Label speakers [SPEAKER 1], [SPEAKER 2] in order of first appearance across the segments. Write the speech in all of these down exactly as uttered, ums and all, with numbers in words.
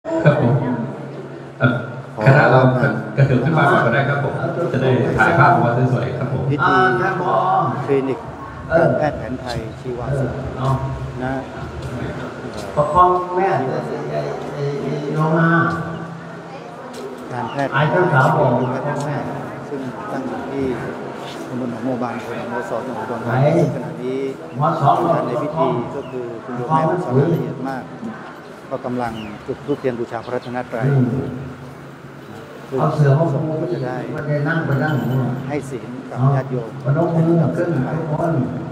[SPEAKER 1] ครับผมคณะเรากระเถิบขึ้นมาก่อนก็ได้ครับผมจะได้ถ่ายภาพออกมาสวยๆครับผม
[SPEAKER 2] พิธีคลินิกแพทย์แผนไทยชีวศิลป์นะ
[SPEAKER 3] ประคองแม่ลงมา
[SPEAKER 2] การแพทย์ไอ้เจ้าสาวบอกแพทย์แม่ซึ่งตั้งอยู่ที่ตำบลหนองโมบานอำเภอหนองโมสอจังหวัดอุดรธานีขณะนี้ท่านในพิธีก็คือคุณโยมแม่สอนละเอียดมากก็กำลังจุดธูปเทียนบูชาพระรัตนตรัย
[SPEAKER 3] เอาเสือห้อง
[SPEAKER 2] สงฆ์ก็จะได้
[SPEAKER 3] นั่งไปนั่ง
[SPEAKER 2] ให้ศีลกับญาติโยม
[SPEAKER 3] นกมือขึ้นทุกคน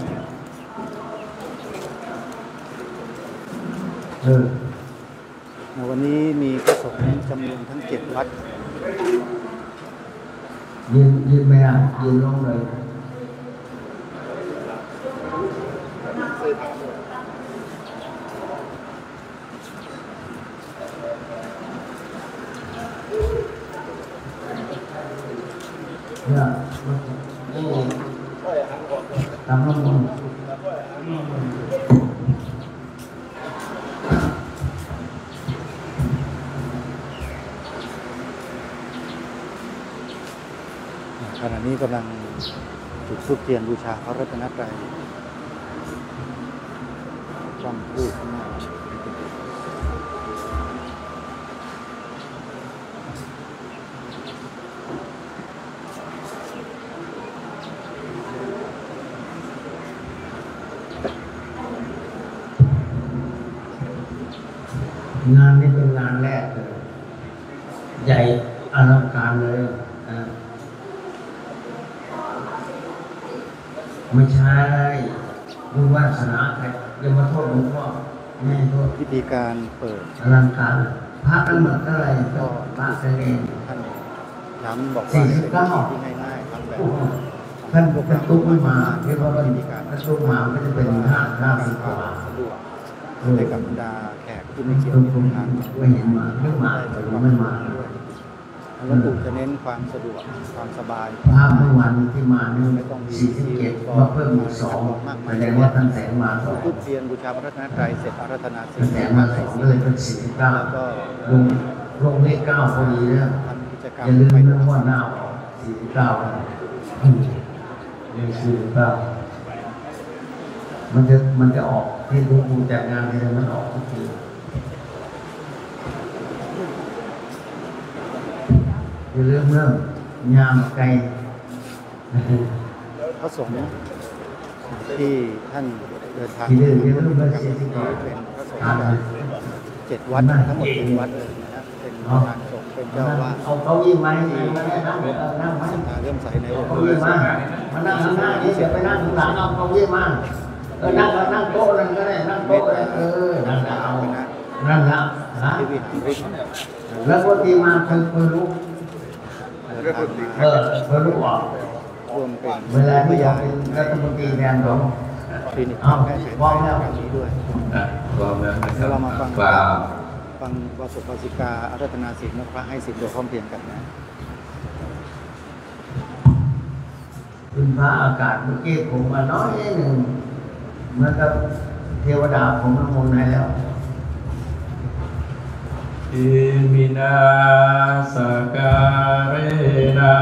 [SPEAKER 3] เออ
[SPEAKER 2] วันนี้มีพระสงฆ์จำนวนทั้งเจ็ดวัด
[SPEAKER 3] ยืนยืนไม่ได้ยืนลงเลยเนี่ยทำน้ำมัน
[SPEAKER 2] ขณะนี้กำลังจุดธูปเทียนบูชาพระรัตนตรัยจำพูดข้างหน้
[SPEAKER 3] างานนี้เป็นงานแรกเลยใหญ่อลังการเลยไม่ใช่บุญวาสนาใครอย่ามาโทษหลวงพ่อแม่โทษ
[SPEAKER 2] วิธีการเปิด
[SPEAKER 3] อลังการพระกันหมดเท่าไหร่ก็พระกันเอง
[SPEAKER 2] ท่านย้ำบอกว่าเป็นวิธีที่ง่ายๆทำแบบ
[SPEAKER 3] ท่านท่านตุ๊กไม่มาเรียกว่าวิธีการท่านตุ๊กมาไม่จะเป็นห้าห้าสิบกว่า
[SPEAKER 2] สะดวกให้กับบรรดาแขกที่ไม่เกี่ยวกับงาน
[SPEAKER 3] ไม่เห็นมาไม่มาแต่ไม่มา
[SPEAKER 2] หลวงปู่จะเน้นความสะดวกความสบาย
[SPEAKER 3] ภาพเมื่อวานที่มานี่สี่สิบเจ็ดมาเพิ่มอีกสองแสดงว่าท่านแสงมาสอง
[SPEAKER 2] ทุกเทียนบูชาพระรัตนตรัยเสร็จอาราธนาศีล
[SPEAKER 3] แสงมาสองเลยเป็นสี่สิบเก้าแล้วก็ลงลงเลขเก้าพอดีแล้วอย่าลืมนะว่าหน้าสี่สิบเก้าเลขสี่สิบเก้ามันจะมันจะออกที่หลวงปู่จัดงานที่มันออกทุกทีอย่าลืมเรื่องยามไกล
[SPEAKER 2] พระสงฆ์ที่ท่านเดินทาง
[SPEAKER 3] ที่เรื่องที่
[SPEAKER 2] เ
[SPEAKER 3] รื่อง
[SPEAKER 2] เป็น
[SPEAKER 3] เสียที่ก่อน
[SPEAKER 2] เป็นพระสงฆ์เจ็ดวัดทั้งหมดเจ็ดวัดเลยนะฮะเป็นงานสงฆ์เป็นเจ้าว่า
[SPEAKER 3] เอาเขายิ่งไหมนั่งนั่งไหม
[SPEAKER 2] เริ่มใส่ใน
[SPEAKER 3] เขายิ่งมามานั่งข้างหน้านี่เดี๋ยวไปนั่งข้างหลังเอาเขายิ่งมาเออนั่งนั่งโต๊ะนั่นก็ได้นั่งโต๊ะเออนั่งเอานั่งละฮะแล้วก็ที่มาคือคือรู้เออคือรู้ออกเวลาที่อยากเป็นรัฐมนตรีแทนผม
[SPEAKER 2] คลินิก
[SPEAKER 3] เอา
[SPEAKER 2] ว
[SPEAKER 3] างแล้ว
[SPEAKER 2] นี้ด้วย
[SPEAKER 1] วางแล้วนะครับ
[SPEAKER 2] เรามาฟังฟังวาสุภาสิกาอาราธนาศีลพระให้ศีลโดยพร้อมเพรียงกันนะ
[SPEAKER 3] คุณพระอากาศเมื่อกี้ผมมาน้อยหนึ่งเหมือนกับเทวดาผมน้ำมนต์ให้แล้ว
[SPEAKER 1] อิมินาสการเนะ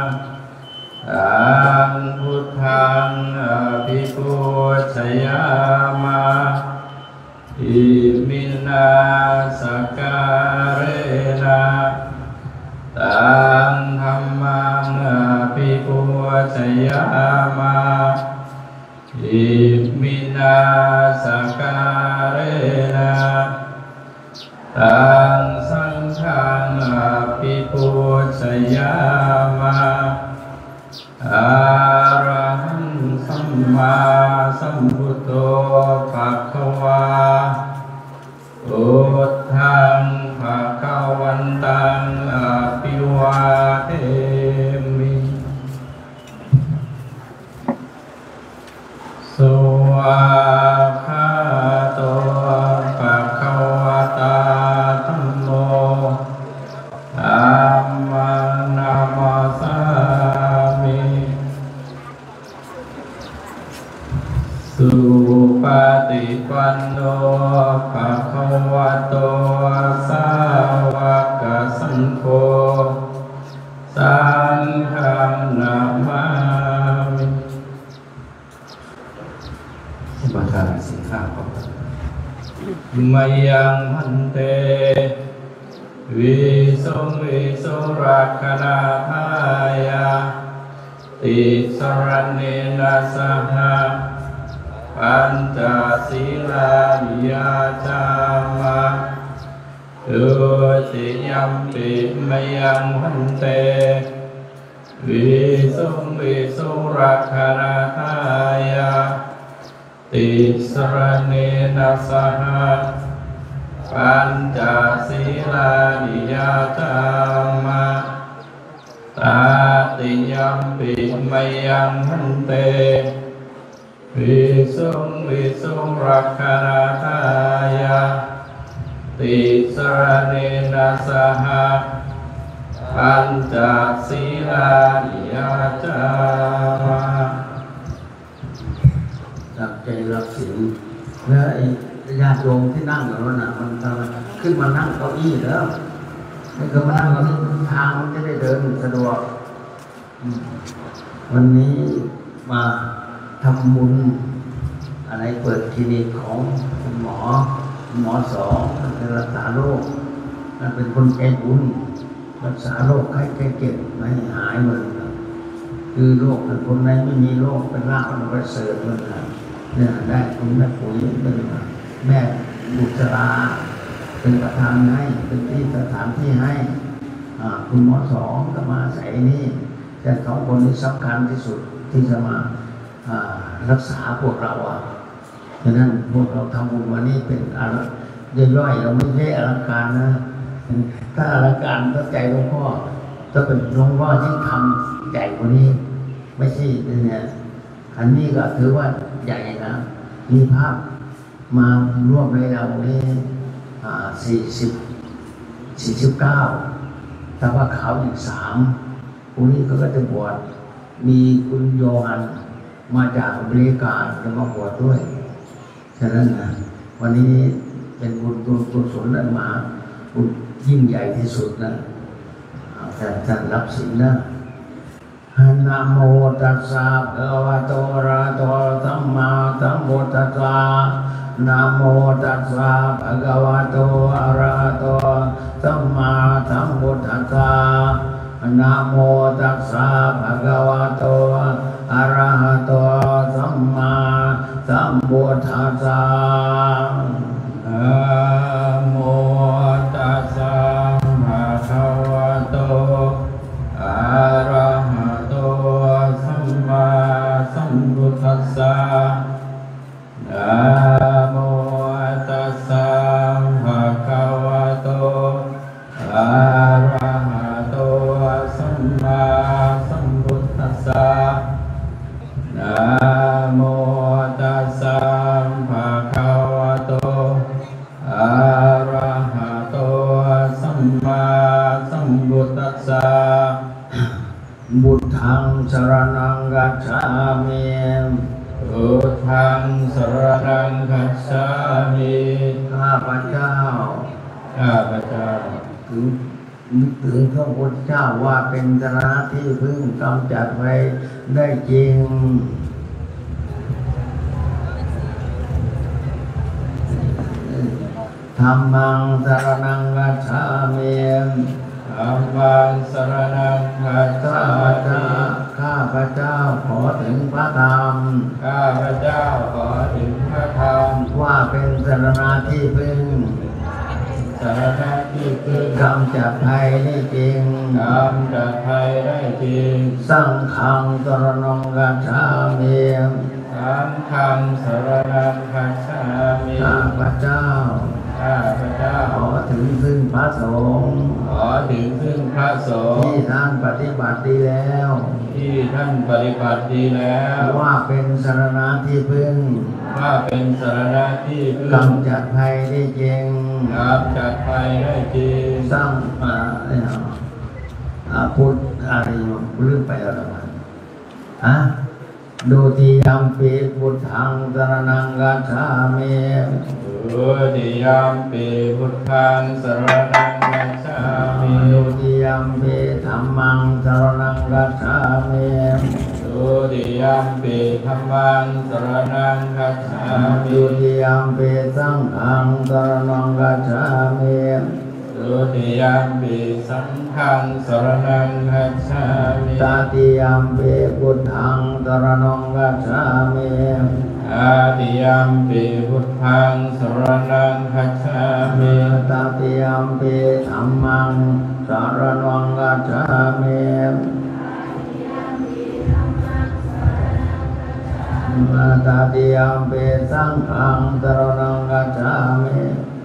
[SPEAKER 1] อังพุทธังอภิปุชยามาอิมินาสการเนะตังธัมมังอภิปุชยามาอิมินาสการเนะตังสังฆังอภิปุชยามาอะระหังสัมมาสัมพุทโธภะคะวาพุทธังภะคะวันตังอภิวาเทมิสุขะโตภะคะวะตาธัมโมธัมมังนามัสสามิสุปฏิปันโนภะคะวะโตสาโฆสังฆังนามามิอุปทานสิกขาบทมายังพันเตวิสุงวิสุรักขณาทายาติสรณเนนะสหปัญจศีลานิยาจามะตุติยัมปิมยังพันเตวิสุงวิสุรักขณาทายาติสรณเนนะสหปัญจศีลานิยาจามะตาติยัมปิมยังพันเตวิสุงวิสุรักขณาทายาติสรณเนนะสหปัญจศีลานิยาจามะ
[SPEAKER 3] รักใจรักศีลแล้วไอ้ญาติโยมที่นั่งอยู่นั่นน่ะมันขึ้นมานั่งเก้าอี้แล้วไม่เคยมานั่งเก้าอี้ทางมันจะได้เดินสะดวกวันนี้มาทำบุญอะไรเปิดคลินิกของคุณหมอหมอสองเป็นรักษาโรคนั่นเป็นคนใจบุญรักษาโรคไข้ไข้เจ็บไม่ให้หายเลยคือโรคเป็นคนไหนไม่มีโรคเป็นลาภมันประเสริฐเลยเนี่ยได้คุณแม่ปุ๋ยเป็นแม่บุตราเป็นประธานให้เป็นที่สถานที่ให้คุณหมอสองก็มาใส่นี่แต่สองคนนี้สำคัญที่สุดที่จะมารักษาพวกเราอ่ะฉะนั้นพวกเราทำบุญวันนี้เป็นอะไรย่อยๆเราไม่ใช่อลังการนะถ้าอลังการก็ใจหลวงพ่อถ้าเป็นหลวงพ่อที่ทำใหญ่กว่านี้ไม่ใช่เนี่ยอันนี้ก็ถือว่าใหญ่นะมีภาพมาร่วมในเรานี้สี่สิบสี่สิบเก้าแต่ว่าเขาอีกสามพวกนี้เขาก็จะบวชมีคุณโยฮันมาจากอเมริกาจะมาบวชด้วยฉะนั้นนะวันนี้เป็นบุญกุศลนั้นมาบุญยิ่งใหญ่ที่สุดนะแต่ท่านรับศีลนะนะโมตัสสะภะคะวะโตอะระหะโตสัมมาสัมพุทธัสสะนะโมตัสสะภะคะวะโตอะระหะโตสัมมาสัมพุทธัสสะนะโมตัสสะภะคะวะโตอะระหะโตสัมมาสัมพุทธัสสะ
[SPEAKER 1] นะโมตัสสะภะคะวะโตอะระหะโตสัมมาสัมพุทธัสสะนะโมตัสสะภะคะวะโตอะระหะโตสัมมาสัมพุทธัสสะนะโมตัสสะภะคะวะโตอะระหะโตสัมมาสัมพุทธัสสะ
[SPEAKER 3] บุตทังสรณังกัจฉามิ
[SPEAKER 1] พุทธังสรณังคัจฉามิ
[SPEAKER 3] ข้าพเจ้า
[SPEAKER 1] ข้าพเจ้า
[SPEAKER 3] ถึงนึกถึงพระพุทธเจ้าว่าเป็นสรณะที่พึ่งกำจัดไว้ได้จริงธัมมังสรณังกัจฉามิ
[SPEAKER 1] ธัมมังสรณังคัจฉามิ
[SPEAKER 3] ข้าพเจ้าขอถึงพระธรรม
[SPEAKER 1] ข้าพเจ้าขอถึงพระธรรม
[SPEAKER 3] ว่าเป็นสรณะที่พึ่ง
[SPEAKER 1] สรณะที่พึ่ง
[SPEAKER 3] กำจัดภัยได้จริง
[SPEAKER 1] กำจัดภัยได้จริง
[SPEAKER 3] สังฆังสรณังกัจฉามิ
[SPEAKER 1] สังฆังสรณังคัจฉามิ
[SPEAKER 3] ข้าพเจ้า
[SPEAKER 1] ข้าพเจ้า
[SPEAKER 3] ขอถึงซึ่งพระสงฆ์
[SPEAKER 1] ขอถึงซึ่งพระสงฆ์
[SPEAKER 3] ที่ท่านปฏิบัติดีแล้ว
[SPEAKER 1] ที่ท่านปฏิบัติดีแล้ว
[SPEAKER 3] ว่าเป็นสรณะที่พึ่ง
[SPEAKER 1] ว่าเป็นสรณะที่พึ่ง
[SPEAKER 3] กำจัดภัยได้จริง
[SPEAKER 1] กำจัดภัยได้จริง
[SPEAKER 3] สร้างอ่าพุทธอะไรลืมไปอะไรมันฮะดูติยัมปิพุทธังสรณังกัจฉามิ
[SPEAKER 1] ดูติยัมปิพุทธังสรณังกัจฉามิ
[SPEAKER 3] ดู
[SPEAKER 1] ธัมมังสรณังคัจฉามิ
[SPEAKER 3] ดุติยัมปิสังฆังสรณังคัจฉามิ
[SPEAKER 1] ทุติยัมปิสังฆังสรณังคัจฉามิ
[SPEAKER 3] ตติยัมปิพุทธังสรณังคัจฉามิ
[SPEAKER 1] อาติยัมปิพุทธังสรณังคัจฉามิ
[SPEAKER 3] ตติยัมปิธัมมังสรณังคัจฉามิตติยัมปิสังฆังสรณังคัจฉามิ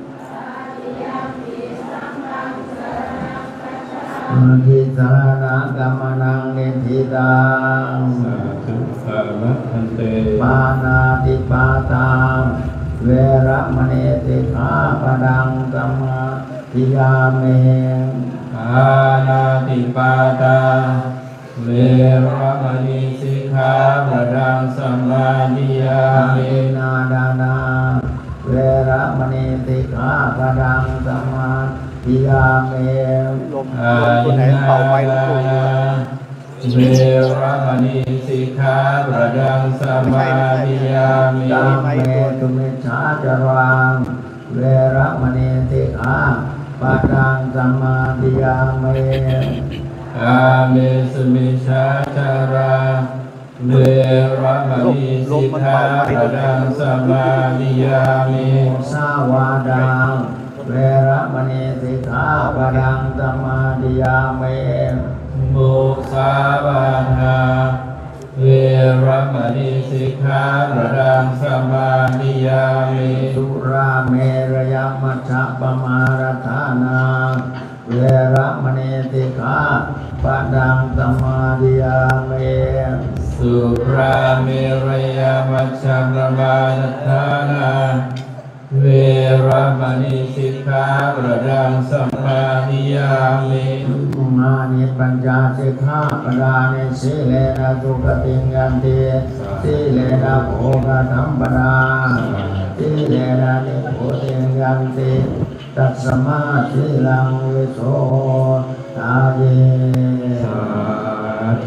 [SPEAKER 3] ทิสรณะกัมมนังนิธิตัง
[SPEAKER 1] สาธุสาวะพันเต
[SPEAKER 3] ปานาติปาตาเวระมณีสิกขาปดังสมาธิยามิ
[SPEAKER 1] ปานาติปาตาเวรมณีสิกขาปดังสมาธิยา
[SPEAKER 3] อา
[SPEAKER 1] มิ
[SPEAKER 3] ทินาดานาเวระมณีสิกขาปดังสมาธิยามิ
[SPEAKER 2] ลม
[SPEAKER 1] อา
[SPEAKER 2] ลมตัว
[SPEAKER 1] ทิ
[SPEAKER 2] ไหน
[SPEAKER 1] นา
[SPEAKER 2] เป่าไปหลวงปู่
[SPEAKER 1] ดาเวรมณีสิกขาปดังสมาธิยามิ
[SPEAKER 3] กาเมตุมิชฌาจารังเวระมณีสิกขาปดังสมาธิยามิ
[SPEAKER 1] กาเมสุมิชฌาจาราเวรมณีสิกขาปดังสมาธิยามิ
[SPEAKER 3] สาวาดังเวระมณีสิกขาปดังสมาธิยามิ
[SPEAKER 1] มุสาวาทาเวรมณีสิกขาปดังสมาธิยามิ
[SPEAKER 3] สุราเมรยมัชฌะปมารัฐานาเวระมณีสิกขาปดังสมาธิยามิ
[SPEAKER 1] สุราเมรยมัชฌะปมาทานาเวรมณีสิกขาปดังสมาธิยามิ
[SPEAKER 3] มานิปัญจสิกขาปดานิสีเลนะสุขติยันติสีเลนะโภคธรรมปดาสีเลนะนิโพธิยันติตัสมาสีลังวิโสทาเย
[SPEAKER 1] สาธุ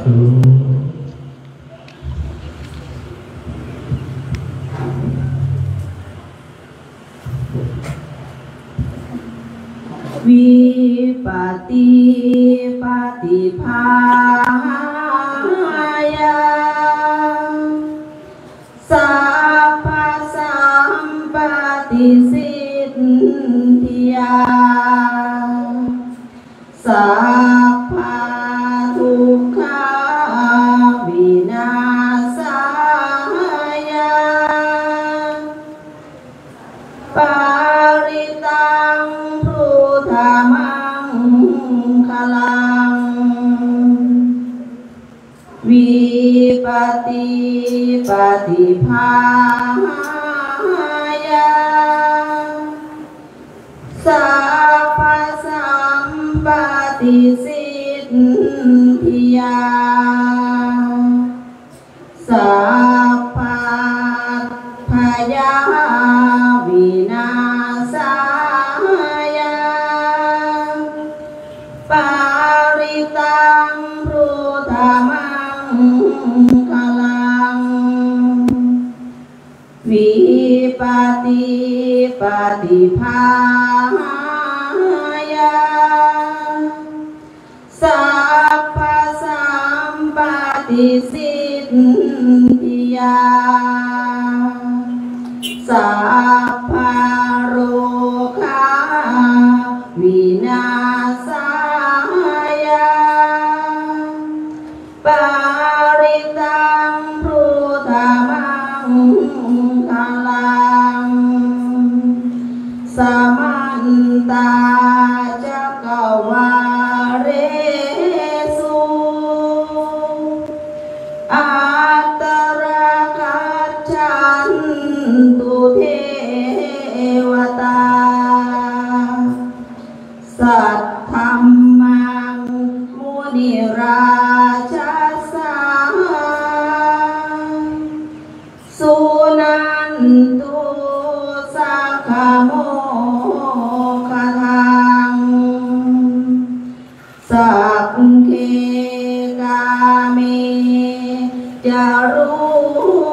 [SPEAKER 4] วิปติปฏิภาญาสัพพสัมปติสิทธิยาสัพพทุกขาวินาศายาปาริตังพุทธมังคลังวิปติปฏิภาญาสัพพสัมปติสิทธิยาสัพพพยาวินาศายาปาริตังพุทธมังคลังวิปติปฏิภาญาสัพพสัมปติสิทธิยาสัพพโรคาวินาศายาปาริตังพุทธมังคลังสมันตาจักวาเรสุอัตตราคัจฉันตุเทวตาสัทธัมมังมุนิราชสาสุนันตุสักขโมคทังสักเคกามิจารุ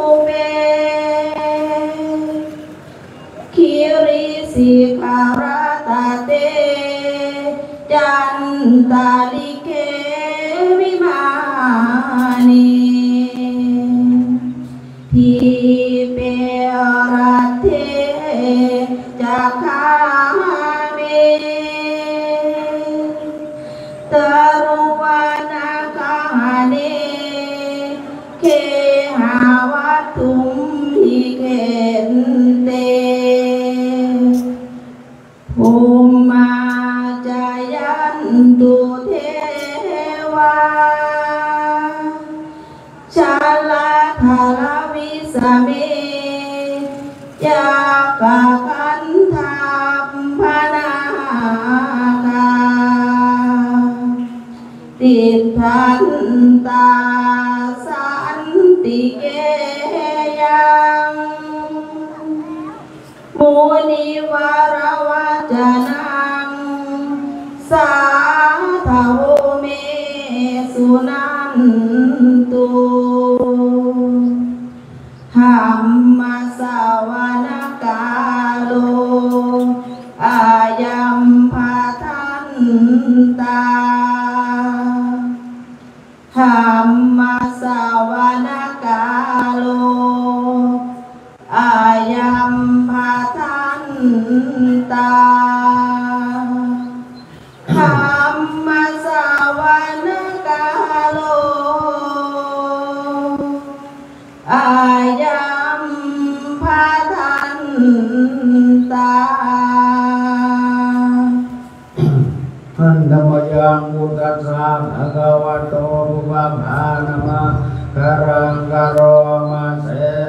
[SPEAKER 4] จันตาลิเกวิมานีทีเปรัตเทจักขาเมตรุวานาคาเนเคหาวัตถุมหิเกนเตภูมาจายันตุเทวาชาลาธารวิสเมยากะคันธาพนาคาติทันตาสันติเกยังมุนิวารวจนังสาธาโวเมสุนันตุหัมมาสาวนาคาโลอายัมภาทันตาหัมมาสาวนาคาโลอายัมภาทันตาหัมมาสาวนาคาโลอายัมภาทันตา
[SPEAKER 3] อันธรรมยังมุตัสสะภะคะวะโตภะคะวะนะมะกะรังกะโรมาเส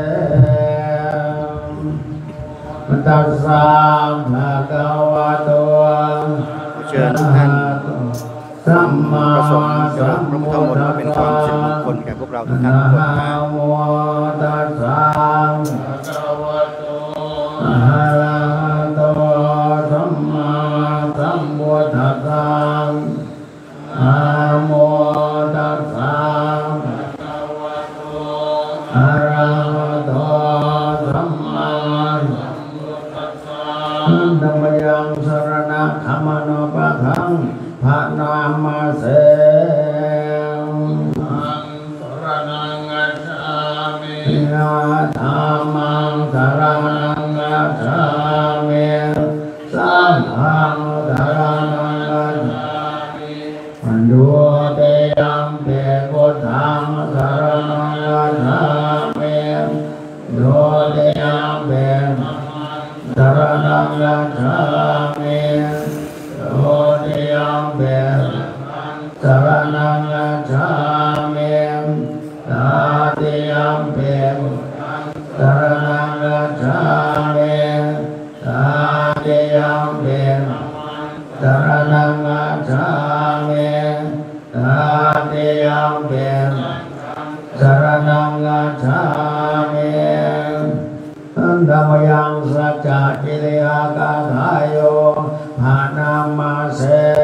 [SPEAKER 3] มุตัสสะภะคะวะโต
[SPEAKER 2] เชิญทุกท่าน
[SPEAKER 3] สัมมา
[SPEAKER 2] ประสงค์จะ
[SPEAKER 3] สั
[SPEAKER 2] รับ
[SPEAKER 3] ม
[SPEAKER 2] พระพุทธ
[SPEAKER 3] พุท
[SPEAKER 2] มน
[SPEAKER 3] ธั
[SPEAKER 2] ต์
[SPEAKER 3] ส
[SPEAKER 2] เป็นค
[SPEAKER 3] สะ
[SPEAKER 2] วามสิริมงคลแก่พวกเราทุกท่าน
[SPEAKER 3] นะ
[SPEAKER 2] ทุกคน
[SPEAKER 3] โมตัสสะภะคะวะโตอะระหะโตสัมมาสัมพุทธัสสะนะโมตัสสะภะคะวะโตอะระหะโตสัมมาสัมพุทธัสสะธัมมยังสรณะธัมมโนปะทังภะนามาเสธังสรณังกัจฉามินาธัมมังสรณังกัจฉามิสังฆังสรณังกัจฉามิปัญโยเตยัมเปพุทธังสรณังกัจฉามิโยเตยัมเปสรณังกัจฉามิโยเตยัมเปสรณังกัจฉามิตาติยัมเปสรณังกัจฉามิตาติยัมเปสรณังกัจฉามิตาติยัมเปสรณังกัจฉามิธัมมยังสัจจะกิริยากาทายโยภานามาเส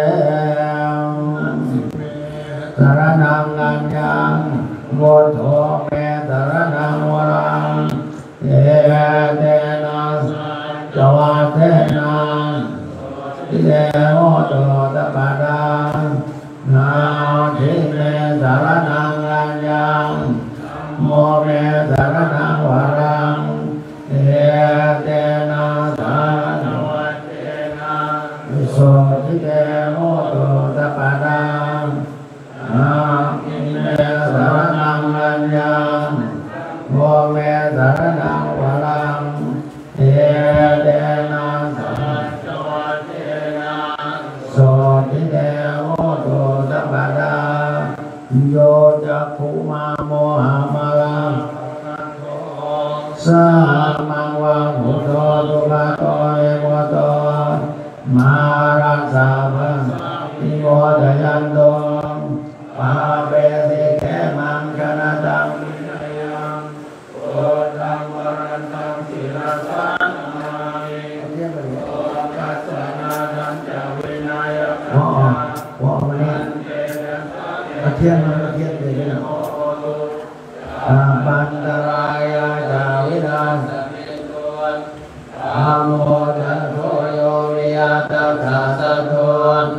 [SPEAKER 3] สรณังกัญญังโวโทเมสรณังวรังเอเตนะจวาเทนะเยโอโตตปะดานาทิเมสรณังกัญญังโมเมสรณังวรังเอเตนะสารวัตเตนะโสทิเตโมโตตปะดาอามิเมสรณังกัญญังโมเมสรณังวรังเอเตนะสารวัตเตนะโสทิเตโมโตตปะดาโยจักขุมาโมหะมาลังสามังวังหุโตตุกะโตเอโมโตมารัสสะภะนิโมทยันโตปาเปสิเขมังชนะตังวินัยังโอตังวรันตังศิรสันนามิโอกัสสนานันจะวินัยกัจจาพ่อวันนี้ตะเทียนมันตะเทียนเลยนะอาปันตรายาจาวินาศอามโมทันโทโยวิยาตถาสัตโต ด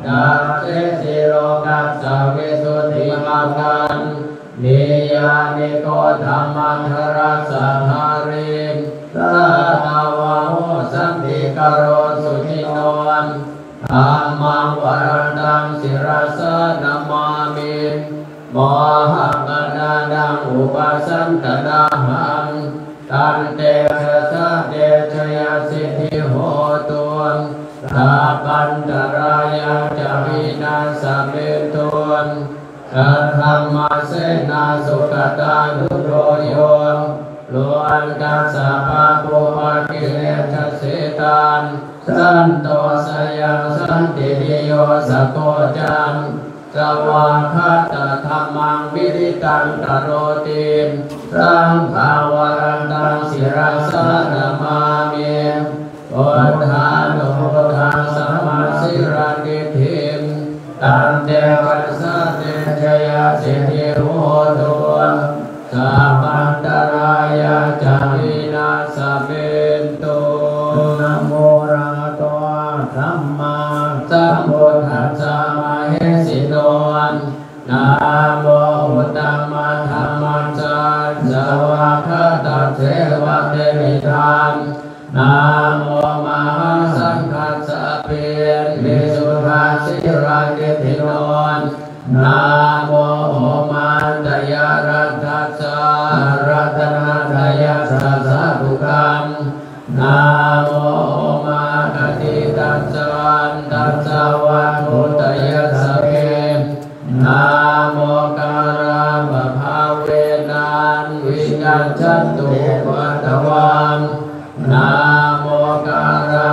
[SPEAKER 1] ตัสเสสิโลกัสสะวิสุทธิมังคันนิยานิโกธรรมัทรัสสะหาริสัทธาวะโหสันติกโรสุขิโนธัมมังวรันตังศิรสะนามามิโมหังอนานังอุปสันตนาหังตันเตชะสะเดชยสิทธิโหตุสัพพันตรายาจาวินาสเมตุสัทธัมมาเสนาสุขตานุโรโยล้วนกัสสะปะปุปะกิเลสเสตันสันโตสยังสันติริโยสโกจังสวาคาตธรรมังวิริตังตโรติสังฆาวรันตังศิรสะนามามิพุทธานุพุทธังสัมมาสิรานิธิมตันเตกัสสะเตชยสิทธิโหตุสัพพันตรายาจาวินาสเมตุนะโมระโตสัมมาสัมพุทธัสสะมะเหสิโนนะโมพุทธัมมังธัมมังสัจจวะคะตะเทวะเตมิธามนะโมมหาสังฆัสสะเปมิสุทธาสิรานิธิโนนะโมโหมันตยารัตถัสสะรัตนาทายาสัสสะทุกังนะโมโหมาคติตัสสะตัสสะวัตถุตยัสสะเกนะโมการะมะภาเวนันวิกัจจันตุวัตวังนะโมการะ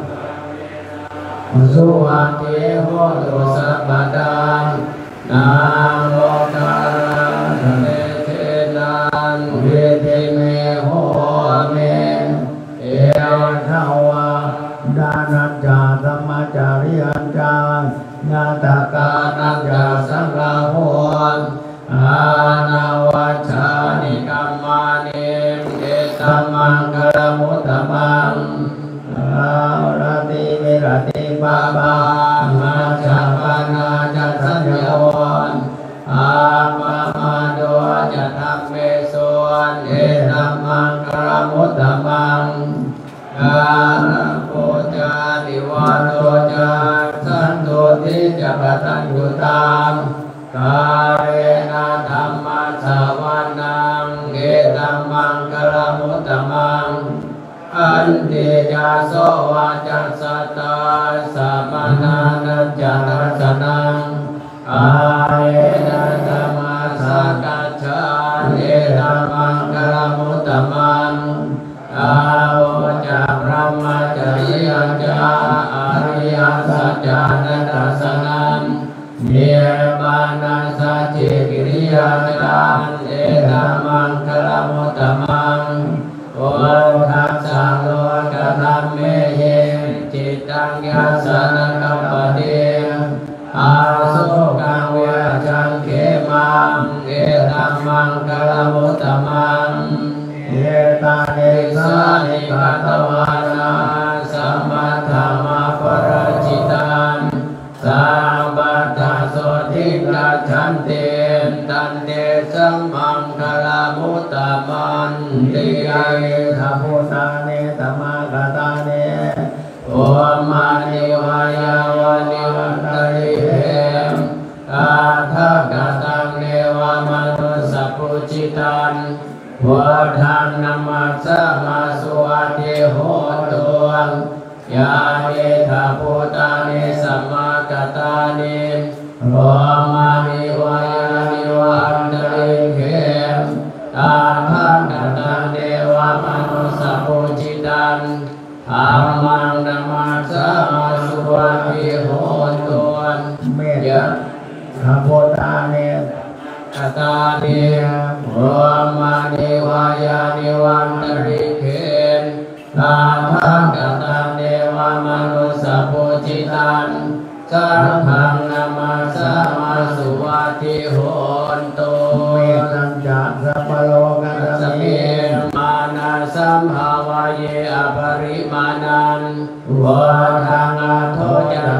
[SPEAKER 1] สุวัตเทโหตุสัพพดังนะโมการะทะเลเทนันเวทิเมโหเมเอวะทวะดานัจจาสัมมาจาริยัญจาญาตกานัจจาสังฆาโหอานาวัชฌานิกัมมานิเอตัมมังคลมุตตมังอาราติวิรติปะปะมาจาปานาจัตสัญญาวันอามามาโดจะทำเมสุนเอตัมมังคลมุตตมังกาลโกจาติวันโตจาสันตุติจะปตัญญูตามกาเรนะธรรมะสวานังเอตัมมังคลมุตตมังอันติยาโสวาจัสสตาสัมมานานัจจตัสสนังอาเอนะธรรมะสักกัจฉาเอตัมมังคลมุตตมังอาโอจะพระมจริยัญจาอริยสัจจานัตตัสสนังเนบานัสสะจิกิริยาจารเอตัมมังคลมุตตมังโอทัสสะโลกธรรมเมเยจิตตังยัสสะนะกัปปะเตอาสุกังเวจังเขมังเอตัมมังคลมุตตมังเอตาเนสานิกัตวานาสัมมาธัมมาปรจิตังสัมปัฏฐาโสทิกัจฉันติตันเตสัมมังคลมุตตมันติยะทัพพุตาเนตมะกตาเนโอมานิวายาวานิวันตริเหมกาทากตังเนวามนุสสปุจิตันพุทธังนัมมัสสะมาสุวัตติโหตุยาเนทัพพุตาเนสัมมากตาเนโอมานิวายานิวันตริเขมตาทังกตังเนวามนุสสปุจิตันธัมมังนัมมัสสะมาสุวัตติโหตุเมยะทัพพุตาเนกตาเนโอมานิวายานิวันตริเขมตาทังกตังเนวามนุสสปุจิตันสังฆังนามาสะมาสุวัตติโหตุเมตัญจะสัพพโลกัสสมิมานาสัมภาวะเยอภริมานันวะทังอัตโตจตริย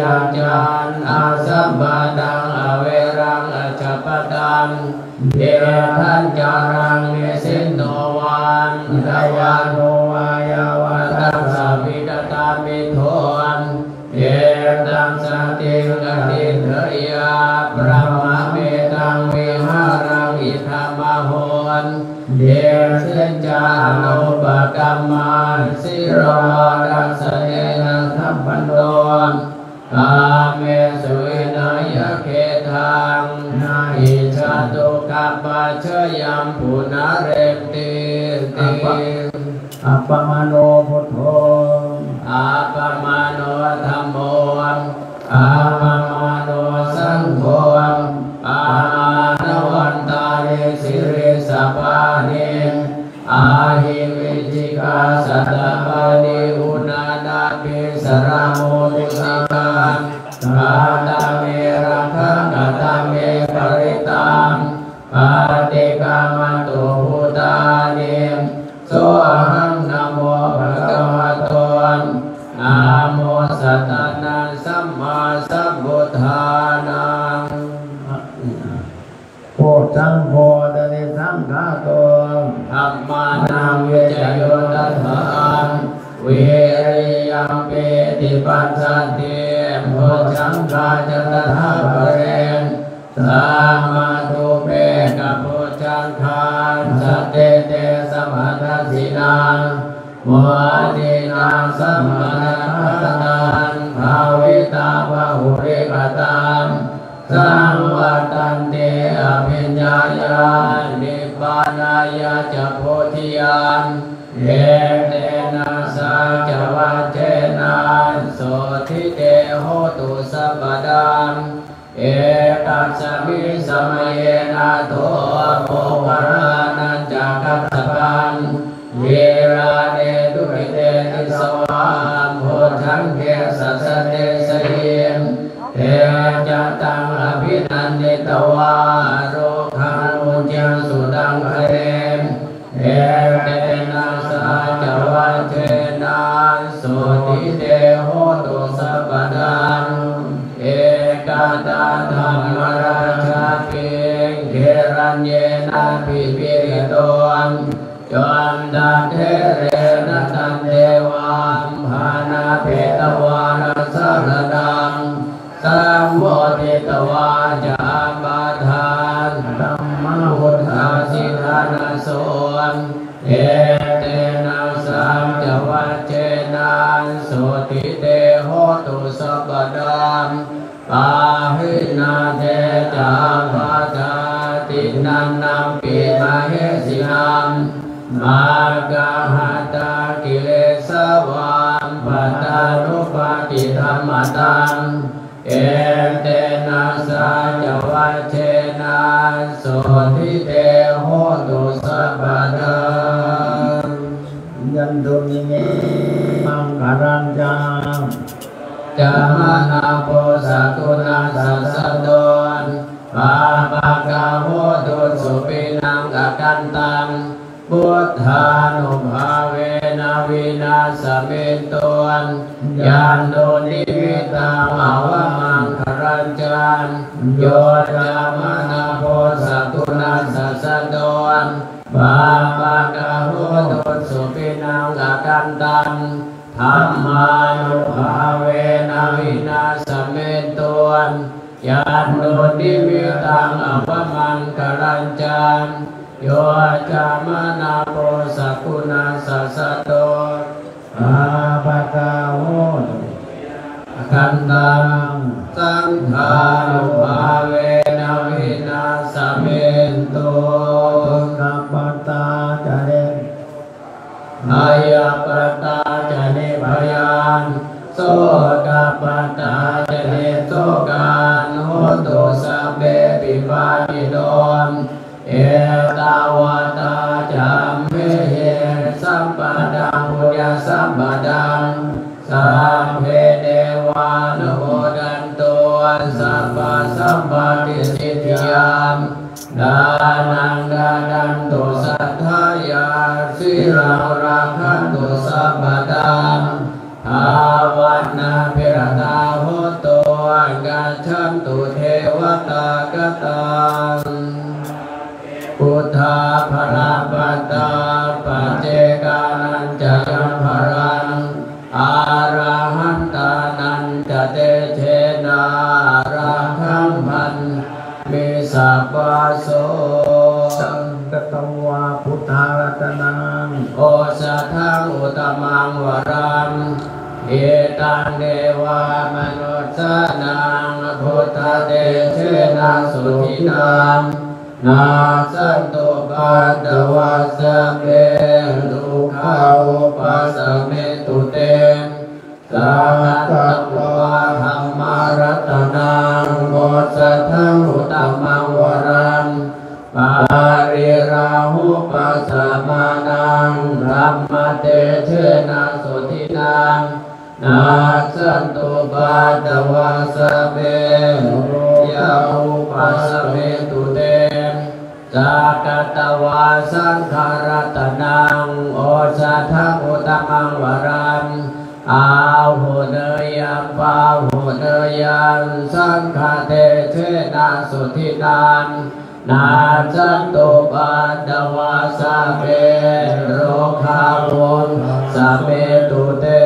[SPEAKER 1] าจารอาสัมปดังอเวรังอจปตังเดทันจารังเนสินโนวันทวาโนวายาวตังสัพพิตตามิโทนเยตังสติงอติเถยาพระมะเมตังวิหารังอิธามโหนเดชจาโนปกรรมันสิโรดัสเนนะทัพพันโตกาเมสุวินัยเขทังนาอิชาตุกัปปะเชยัมปุนาเรติติอัปปมาโนพุทโธอัปปมาโนธัมโมอัปปมาโนสังโฆอาณวันตาเนสิริสัพพาเนอาหิวิจิกาสัตตปานิอุนานาปิสรามุตุสิกากาตาเมรังคะกาตาเมปริตังปาติกามัตตุพุตานิโสหังนะโมภะคะวะโตนะโมสัตตานังสัมมาสัมพุทธานังโพธังโพตติสังฆาโตธัมมานังวิจโยตัสสะวิริยังเปติปัสสันติโพชังกาจตถาปเรนสัมมาตุเปกะโพชังคานสัตเตเตสัมมาทัสสินังโมทินังสัมมาทัสสังภาวิตาภาหุริกตังสังวัตันเตอภิญญายานิพพานายาจะโพธิญาณเยเตนะสัจวัจเจนะโสทิเตโหตุสัพพดังเอตัสสมิสมัยนะโตโมกรานันจักขัสสปังเวราเนตุกิเตติสวามโพชังเกสัสเตสเยมเอจัตตังอภินันติตวาโรคังมุจยังสุดังคะเรมเอเตนะสัจวัจเจนะโสติเตโหตุสัพพดังเอกาตาธรรมราชาปิงเขรัญเยนะภิปิริโตจวันดาเทเรนะตันเทวามภานาเพตวานะสารดังสัมโพธิตวาจาปาทานธัมมพุทธาสิทานาโสเอเตนะสัมจวัจเจนะโสติเตโหตุสัพพดังปาหินาเทจาภาจาตินันนัมปิมาเหสินังมากาหัตากิเลสวามปัตตานุปาติธรรมตังเอเตนะสัจวัจเจนะโสทิเตโหตุสัพพดังยันตุนิเมมังคารัญจังจามนาโพสัตุนาสัสสะโดนปาปะกะโหตุสุปินังกะกันตังพุทธานุภาเวนะวินาสเมตุนยานโนนิมิตังอวมังคารัญจังโยจามนาโพสัตุนาสัสสะโดนปาปะกะโหตุสุปินังกะกันตังธัมมานุภาเวนะวินาสเมตุนยานโนนิมิตังอวมังคารัญจังโยจามนาโพสักุณาสัสสะโตอาปะกะโหกันตังสังฆานุภาเวนะวินาสเมตุกัปปตาจเรอายะปตาจเนพยานโสกัปปตาจเนโสกานโหตุสัพเพปิปาติโดนเอตาวตาจัมเมเหสัมปะดังพุทธสัมปะดังสัพเพเทวานุโมดันตุสัพพสัมปติสิทธิยามดานังดาดันตุสัทธายาสิราราคันตุสัพพดังภาวันนาภิรตาโหตุกัจฉันตุเทวตากตังพุทธาภราปัตตาปัจเจกานันจะยังภรังอาราหันตานันจะเตเชนาราคัมพันมิสัพพโสสังกตวาพุทธารัตนังโอสัทธังอุตมังวรังเอตังเดวามนุสสานังพุทธเตเชนะสุทินังนาสันตุปัตตวัสสะเมตุขาอุปัสสะเมตุเตสัพพะตวะธรรมรัตนังโอสัทธังอุตมังวรังปาริราหุปัสสะมานังธัมมเตเชนะสุทินังนาสันตุปัตตวัสสะเมยะอุปัสสะเมตุเตสักตวาสังขารัตนังโอสัทธังอุตมังวรังอาหุเนยังปาหุเนยังสังฆเตเชนะสุทินังนาจันตุปัตตวาสะเปโรคาวุนสะเมตุเต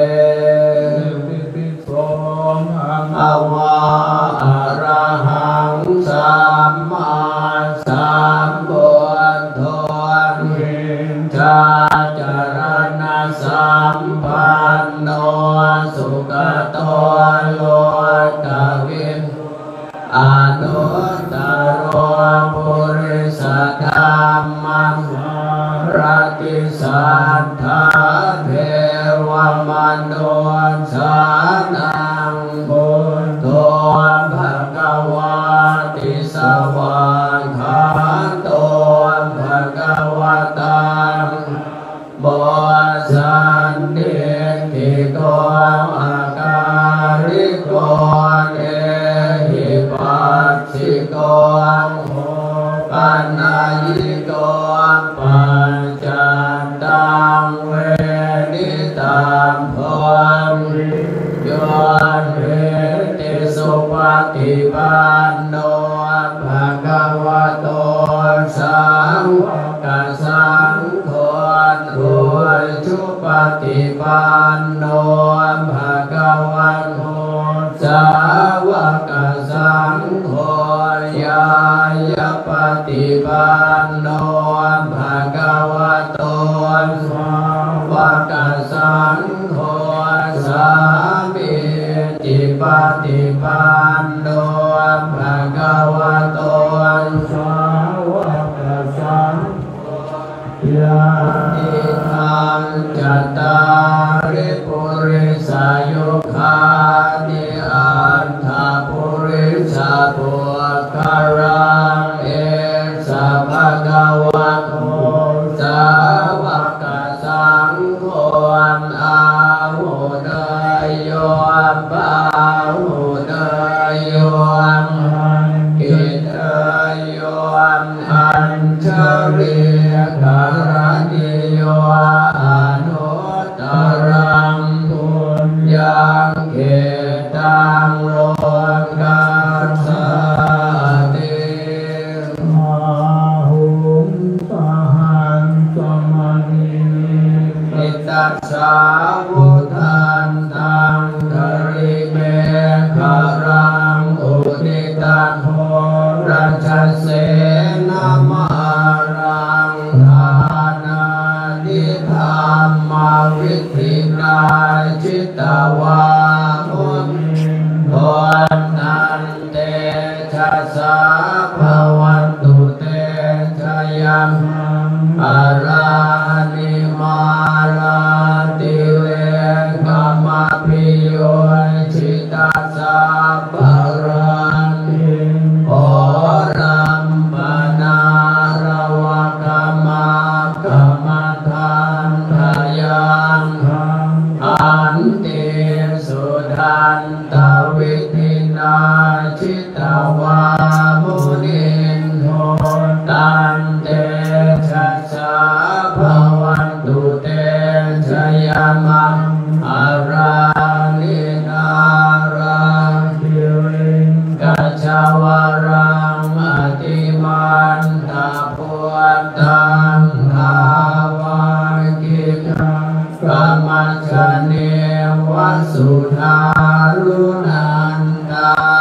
[SPEAKER 1] อวะอะระหังสัมมาสัมพุทโธชาจารณะสัมปันโนสุขโตโลกวินอนุตตรปุริสธรรมังรติสัทธาเทวมนุสานังบุญโตภะคะวะติสวากขาโตภะคะวะตังโมสันติติโกอาการิโกเอหิปัสสิโกปัญญิโกปัญจตังเวนิตังพรโยนเวติสุปฏิปันโนภะคะวะโตสาวกสังโฆโดยชุปฏิปันโนภะคะวะโตสาวกสังโฆญาญาปฏิปันโนภะคะวะโตสาวกสังโฆสามีจิปฏิปันโนภะคะวะโตสาวกสังโฆญาณิทังจัตตาริปุริสายุคานิอัตถปุริสาปุคคารังเอสะภะคะวะโตสาวกสังโฆอาหุเนยโยปาหุเนยโยกิเนยโยอัญชริกรณิโยอนุตตรังปุญญังเขตังโลกัสสติอาหุมปะหันตมณีนิตัสสาวุทันตังทริเมฆรังอุดิตังโหราชเสนามารังทานานิธรรมวิธินาจิตวามุนโทนันเตชะสาภวันตุเตชะยังอารานิมาลาติเลกามาพิโยชิตาสาภรังโอรัมปนารวะกามากามทันทายังอันติสุทันตวิธินาชิตาวามุนินโทตันเตชะสาภวันตุเตชะยามังอารานินาราคิริ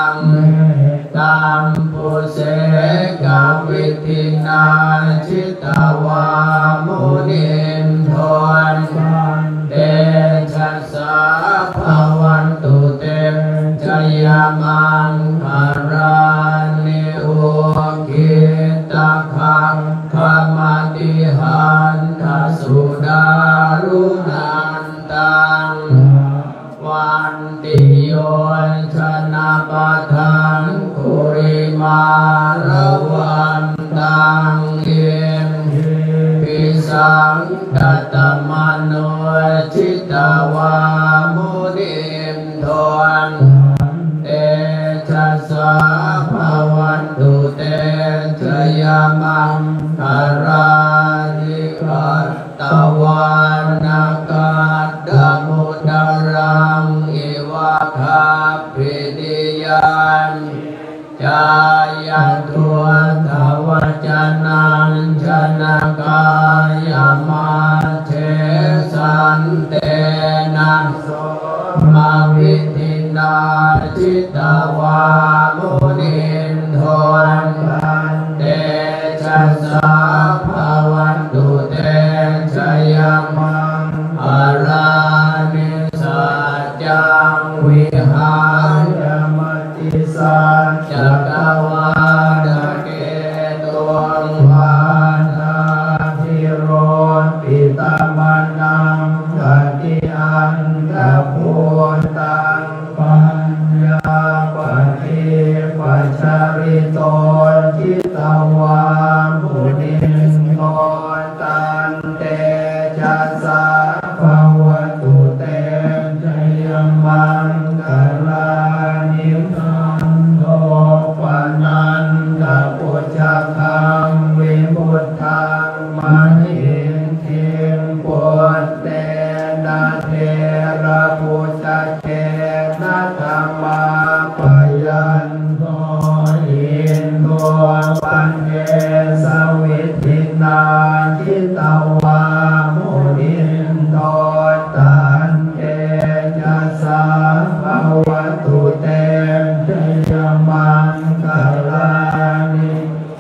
[SPEAKER 1] งกัมปุเสกวิทินาชิตวามุนินทนเตชะสาภวันตุเตชยมังคารานิโอคิตาคังขมาติหันทสุดารุนันตังวันติโยชนะปะทังคุริมาระวันตังเยปิสังกตมโนชิตวามุนิมทนเตชะสาภวันตุเตชยมังคารานิกัตตวันนากัตตมุดารังอิวะคาปินิยันจายันตุทวจนังชนะกายมาเทสันเตนะโสมาวิทินาจิตวามุนินทนเตชะสาภวันตุเตชยมังอารานิสัจจังวิหารมติสัจจกวาดเกตุงวานาภิโรปิตามานังกติอันตะพุตังปัญญาปฏิปัจจาริโตจิตวามุนินทนตันเตชะสาภวันตุเตชยมังคารานิทันโตปนันตะปุจจคังวิมุตตังมหิเทมปุตเตนะเทระปุจจเกนะธรรมาปยันโตอินโทปัญเยสวิทินาจิตวามุนินทนตันเตชะสาภวันตุเตชยมังคารานิ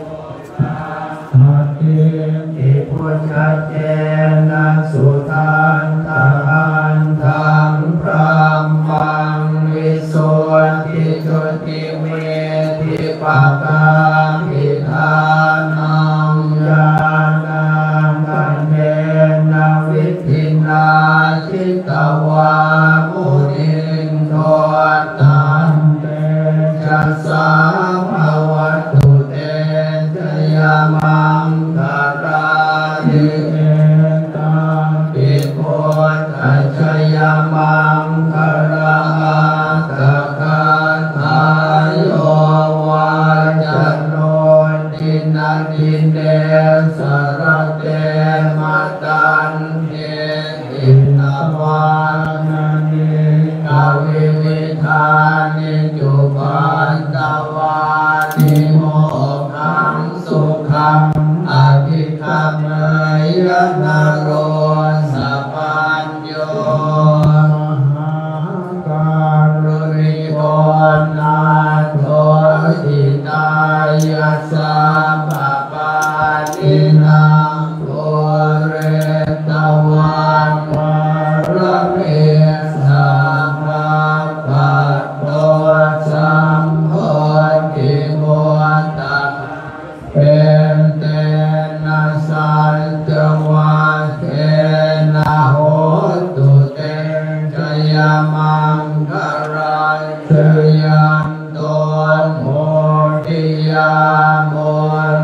[SPEAKER 1] อาทิอิพุจจเจนะสุทันตาหันทังพระมังวิสุทธิจุติเมธิปะกามิทานังญาณังกัญเยนะวิทินาจิตวามุนินทนตันเตชะสาภวันตุเตชยมังคารานิเอตังปิพุทธชยมังคาราตะกัตถายโยวาจันโนทินาทินเดสรเตมาตันเตอินวานานิกาวิวิธานิจุปันตวานิโมขังสุขังอภิคเมยนะโรสัพพัญโยมหาการุณิโกนาโทติตายัสสะปะปานินังโภเรตวันวารเมสัมมาปัตโตสัมโพธิโมตัสเป็นเตนะสัจวัตเทนะโหตุเตชยมังคาราชยันโตโมทิยาโม